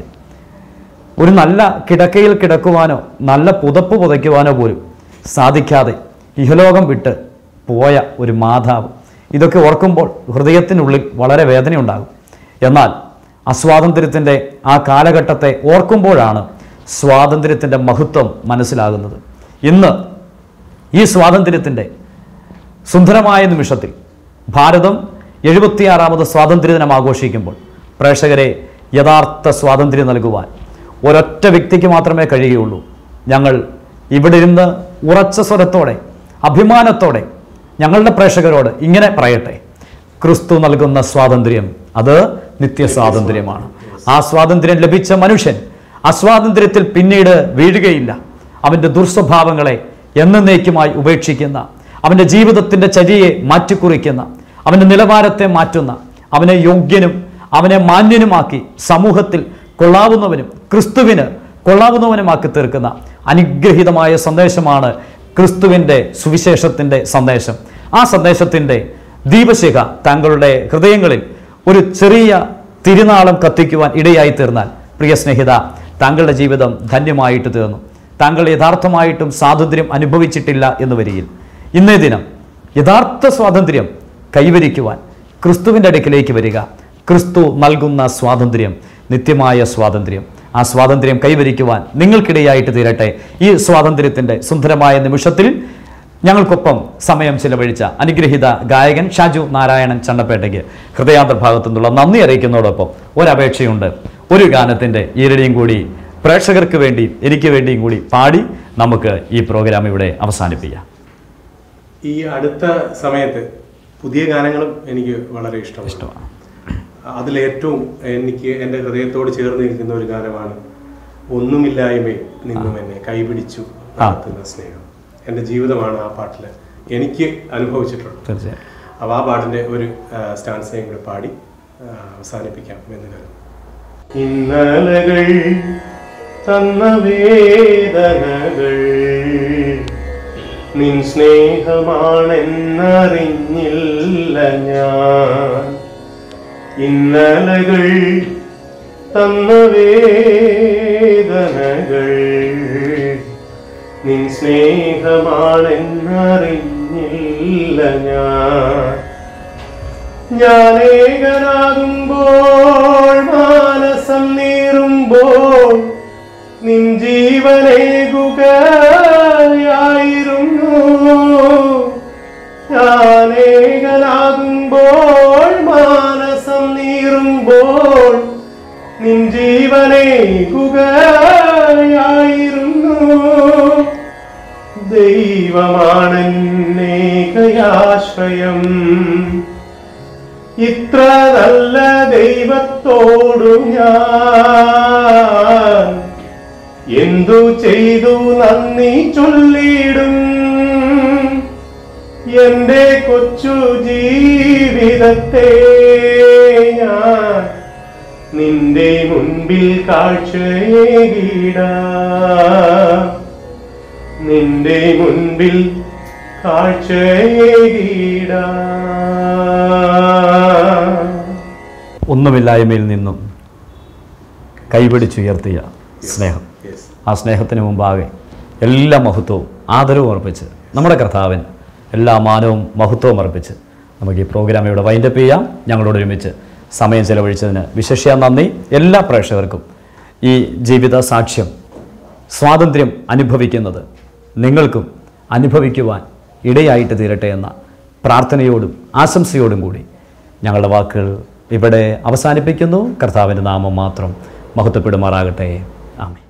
ഒരു നല്ല കിടക്കയിൽ കിടക്കുവാനോ നല്ല പുതപ്പ് പുതയ്ക്കുവാനോ പോലും സാധിക്കാതെ ഇഹലോകം വിട്ട് പോയ ഒരു മാതാവ്. ഇതൊക്കെ ഓർക്കുമ്പോൾ ഹൃദയത്തിനുള്ളിൽ വളരെ വേദനയുണ്ടാകും. എന്നാൽ അസ്വാതന്ത്ര്യത്തിൻ്റെ ആ കാലഘട്ടത്തെ ഓർക്കുമ്പോഴാണ് സ്വാതന്ത്ര്യത്തിൻ്റെ മഹത്വം മനസ്സിലാകുന്നത്. ഇന്ന് ഈ സ്വാതന്ത്ര്യത്തിൻ്റെ സുന്ദരമായ നിമിഷത്തിൽ ഭാരതം എഴുപത്തിയാറാമത് സ്വാതന്ത്ര്യ ദിനം ആഘോഷിക്കുമ്പോൾ പ്രേക്ഷകരെ യഥാർത്ഥ സ്വാതന്ത്ര്യം നൽകുവാൻ ഒരൊറ്റ വ്യക്തിക്ക് മാത്രമേ കഴിയുകയുള്ളൂ. ഞങ്ങൾ ഇവിടെ ഇരുന്ന് ഉറച്ച സ്വരത്തോടെ അഭിമാനത്തോടെ ഞങ്ങളുടെ പ്രേക്ഷകരോട് ഇങ്ങനെ പറയട്ടെ, ക്രിസ്തു നൽകുന്ന സ്വാതന്ത്ര്യം അത് നിത്യസ്വാതന്ത്ര്യമാണ്. ആ സ്വാതന്ത്ര്യം ലഭിച്ച മനുഷ്യൻ അസ്വാതന്ത്ര്യത്തിൽ പിന്നീട് വീഴുകയില്ല. അവൻ്റെ ദുർസ്വഭാവങ്ങളെ എന്നേക്കുമായി ഉപേക്ഷിക്കുന്ന, അവൻ്റെ ജീവിതത്തിൻ്റെ ചര്യയെ മാറ്റിക്കുറിക്കുന്ന, അവൻ്റെ നിലവാരത്തെ മാറ്റുന്ന, അവനെ യോഗ്യനും അവനെ മാന്യനുമാക്കി സമൂഹത്തിൽ കൊള്ളാവുന്നവനും ക്രിസ്തുവിന് കൊള്ളാവുന്നവനുമാക്കി തീർക്കുന്ന അനുഗ്രഹീതമായ സന്ദേശമാണ് ക്രിസ്തുവിൻ്റെ സുവിശേഷത്തിൻ്റെ സന്ദേശം. ആ സന്ദേശത്തിൻ്റെ ദീപശിഖ താങ്കളുടെ ഹൃദയങ്ങളിൽ ഒരു ചെറിയ തിരുനാളം കത്തിക്കുവാൻ ഇടയായി തീർന്നാൽ പ്രിയ സ്നേഹിത, താങ്കളുടെ ജീവിതം ധന്യമായിട്ട് തീർന്നു. താങ്കൾ യഥാർത്ഥമായിട്ടും സ്വാതന്ത്ര്യം അനുഭവിച്ചിട്ടില്ല എന്ന് വരികിൽ ഇന്നേ ദിനം യഥാർത്ഥ സ്വാതന്ത്ര്യം കൈവരിക്കുവാൻ ക്രിസ്തുവിൻ്റെ അടുക്കിലേക്ക് വരിക. ക്രിസ്തു നൽകുന്ന സ്വാതന്ത്ര്യം നിത്യമായ സ്വാതന്ത്ര്യം. ആ സ്വാതന്ത്ര്യം കൈവരിക്കുവാൻ നിങ്ങൾക്കിടയായിട്ട് തീരട്ടെ. ഈ സ്വാതന്ത്ര്യത്തിൻ്റെ സുന്ദരമായ നിമിഷത്തിൽ ഞങ്ങൾക്കൊപ്പം സമയം ചിലവഴിച്ച അനുഗ്രഹീത ഗായകൻ ഷാജു നാരായണൻ ചണ്ണപ്പേട്ടയ്ക്ക് ഹൃദയാന്തർഭാഗത്തു നിന്നുള്ള നന്ദി അറിയിക്കുന്നതോടൊപ്പം ഒരപേക്ഷയുണ്ട്. ഒരു ഗാനത്തിൻ്റെ ഈരടിയും കൂടി പ്രേക്ഷകർക്ക് വേണ്ടി എനിക്ക് വേണ്ടിയും കൂടി പാടി നമുക്ക് ഈ പ്രോഗ്രാം ഇവിടെ അവസാനിപ്പിക്കാം. ഈ അടുത്ത സമയത്ത് പുതിയ ഗാനങ്ങളും എനിക്ക് വളരെ ഇഷ്ടമാണ് ഇഷ്ടമാണ് അതിലേറ്റവും എനിക്ക് എൻ്റെ ഹൃദയത്തോട് ചേർന്ന് നിൽക്കുന്ന ഒരു ഗാനമാണ് ഒന്നുമില്ലായ്മയും നിന്നും എന്നെ കൈപിടിച്ചു നടത്തുന്ന സ്നേഹം. എൻ്റെ ജീവിതമാണ് ആ പാട്ടിൽ എനിക്ക് അനുഭവിച്ചിട്ടുള്ളത്. തീർച്ചയായും. അപ്പോൾ ആ പാട്ടിൻ്റെ ഒരു സ്റ്റാൻസയും കൂടെ പാടി അവസാനിപ്പിക്കാം എന്ന് കരുതുന്നു. ഇന്നലകൾ തന്ന വേദനകൾ നിൻ സ്നേഹമാണെന്നറിഞ്ഞില്ല ഞാൻ. ഇന്നലകൾ തന്ന വേദനകൾ നിൻ സ്നേഹമാണെന്നറിഞ്ഞില്ല ഞാൻ. ഞാനേകനാകുമ്പോൾ മാനസം നീറുമ്പോൾ നിൻ ജീവനേകുകയായിരുന്നു. ഞാനേകനാകുമ്പോൾ മാനസം നീറുമ്പോൾ നിൻ ജീവനേകുകയായിരുന്നു. ദൈവമാണെന്നേകയാശ്രയം. ഇത്ര നല്ല ദൈവത്തോടു ഞാൻ എന്തു ചെയ്തു നന്ദി ചൊല്ലിടും. എന്റെ കൊച്ചു ജീവിതത്തെ ഞാൻ നിന്റെ മുൻപിൽ കാഴ്ചയേകിടാം. നിന്റെ മുൻപിൽ കാഴ്ചയേകിടാം. ഒന്നുമില്ലായ്മയിൽ നിന്നും കൈപിടിച്ചുയർത്തിയ സ്നേഹം, ആ സ്നേഹത്തിന് മുമ്പാകെ എല്ലാ മഹത്വവും ആദരവും അർപ്പിച്ച് നമ്മുടെ കർത്താവിന് എല്ലാ മാനവും മഹത്വവും അർപ്പിച്ച് നമുക്ക് ഈ പ്രോഗ്രാം ഇവിടെ വൈൻഡപ്പ് ചെയ്യാം. ഞങ്ങളോട് ഒരുമിച്ച് സമയം ചെലവഴിച്ചതിന് വിശേഷ നന്ദി. എല്ലാ പ്രേക്ഷകർക്കും ഈ ജീവിത സാക്ഷ്യം സ്വാതന്ത്ര്യം അനുഭവിക്കുന്നത് നിങ്ങൾക്കും അനുഭവിക്കുവാൻ ഇടയായിട്ട് തീരട്ടെ എന്ന പ്രാർത്ഥനയോടും ആശംസയോടും കൂടി ഞങ്ങളുടെ വാക്കുകൾ ഇവിടെ അവസാനിപ്പിക്കുന്നു. കർത്താവിൻ്റെ നാമം മാത്രം മഹത്വപ്പെടുമാറാകട്ടെ. ആമേൻ.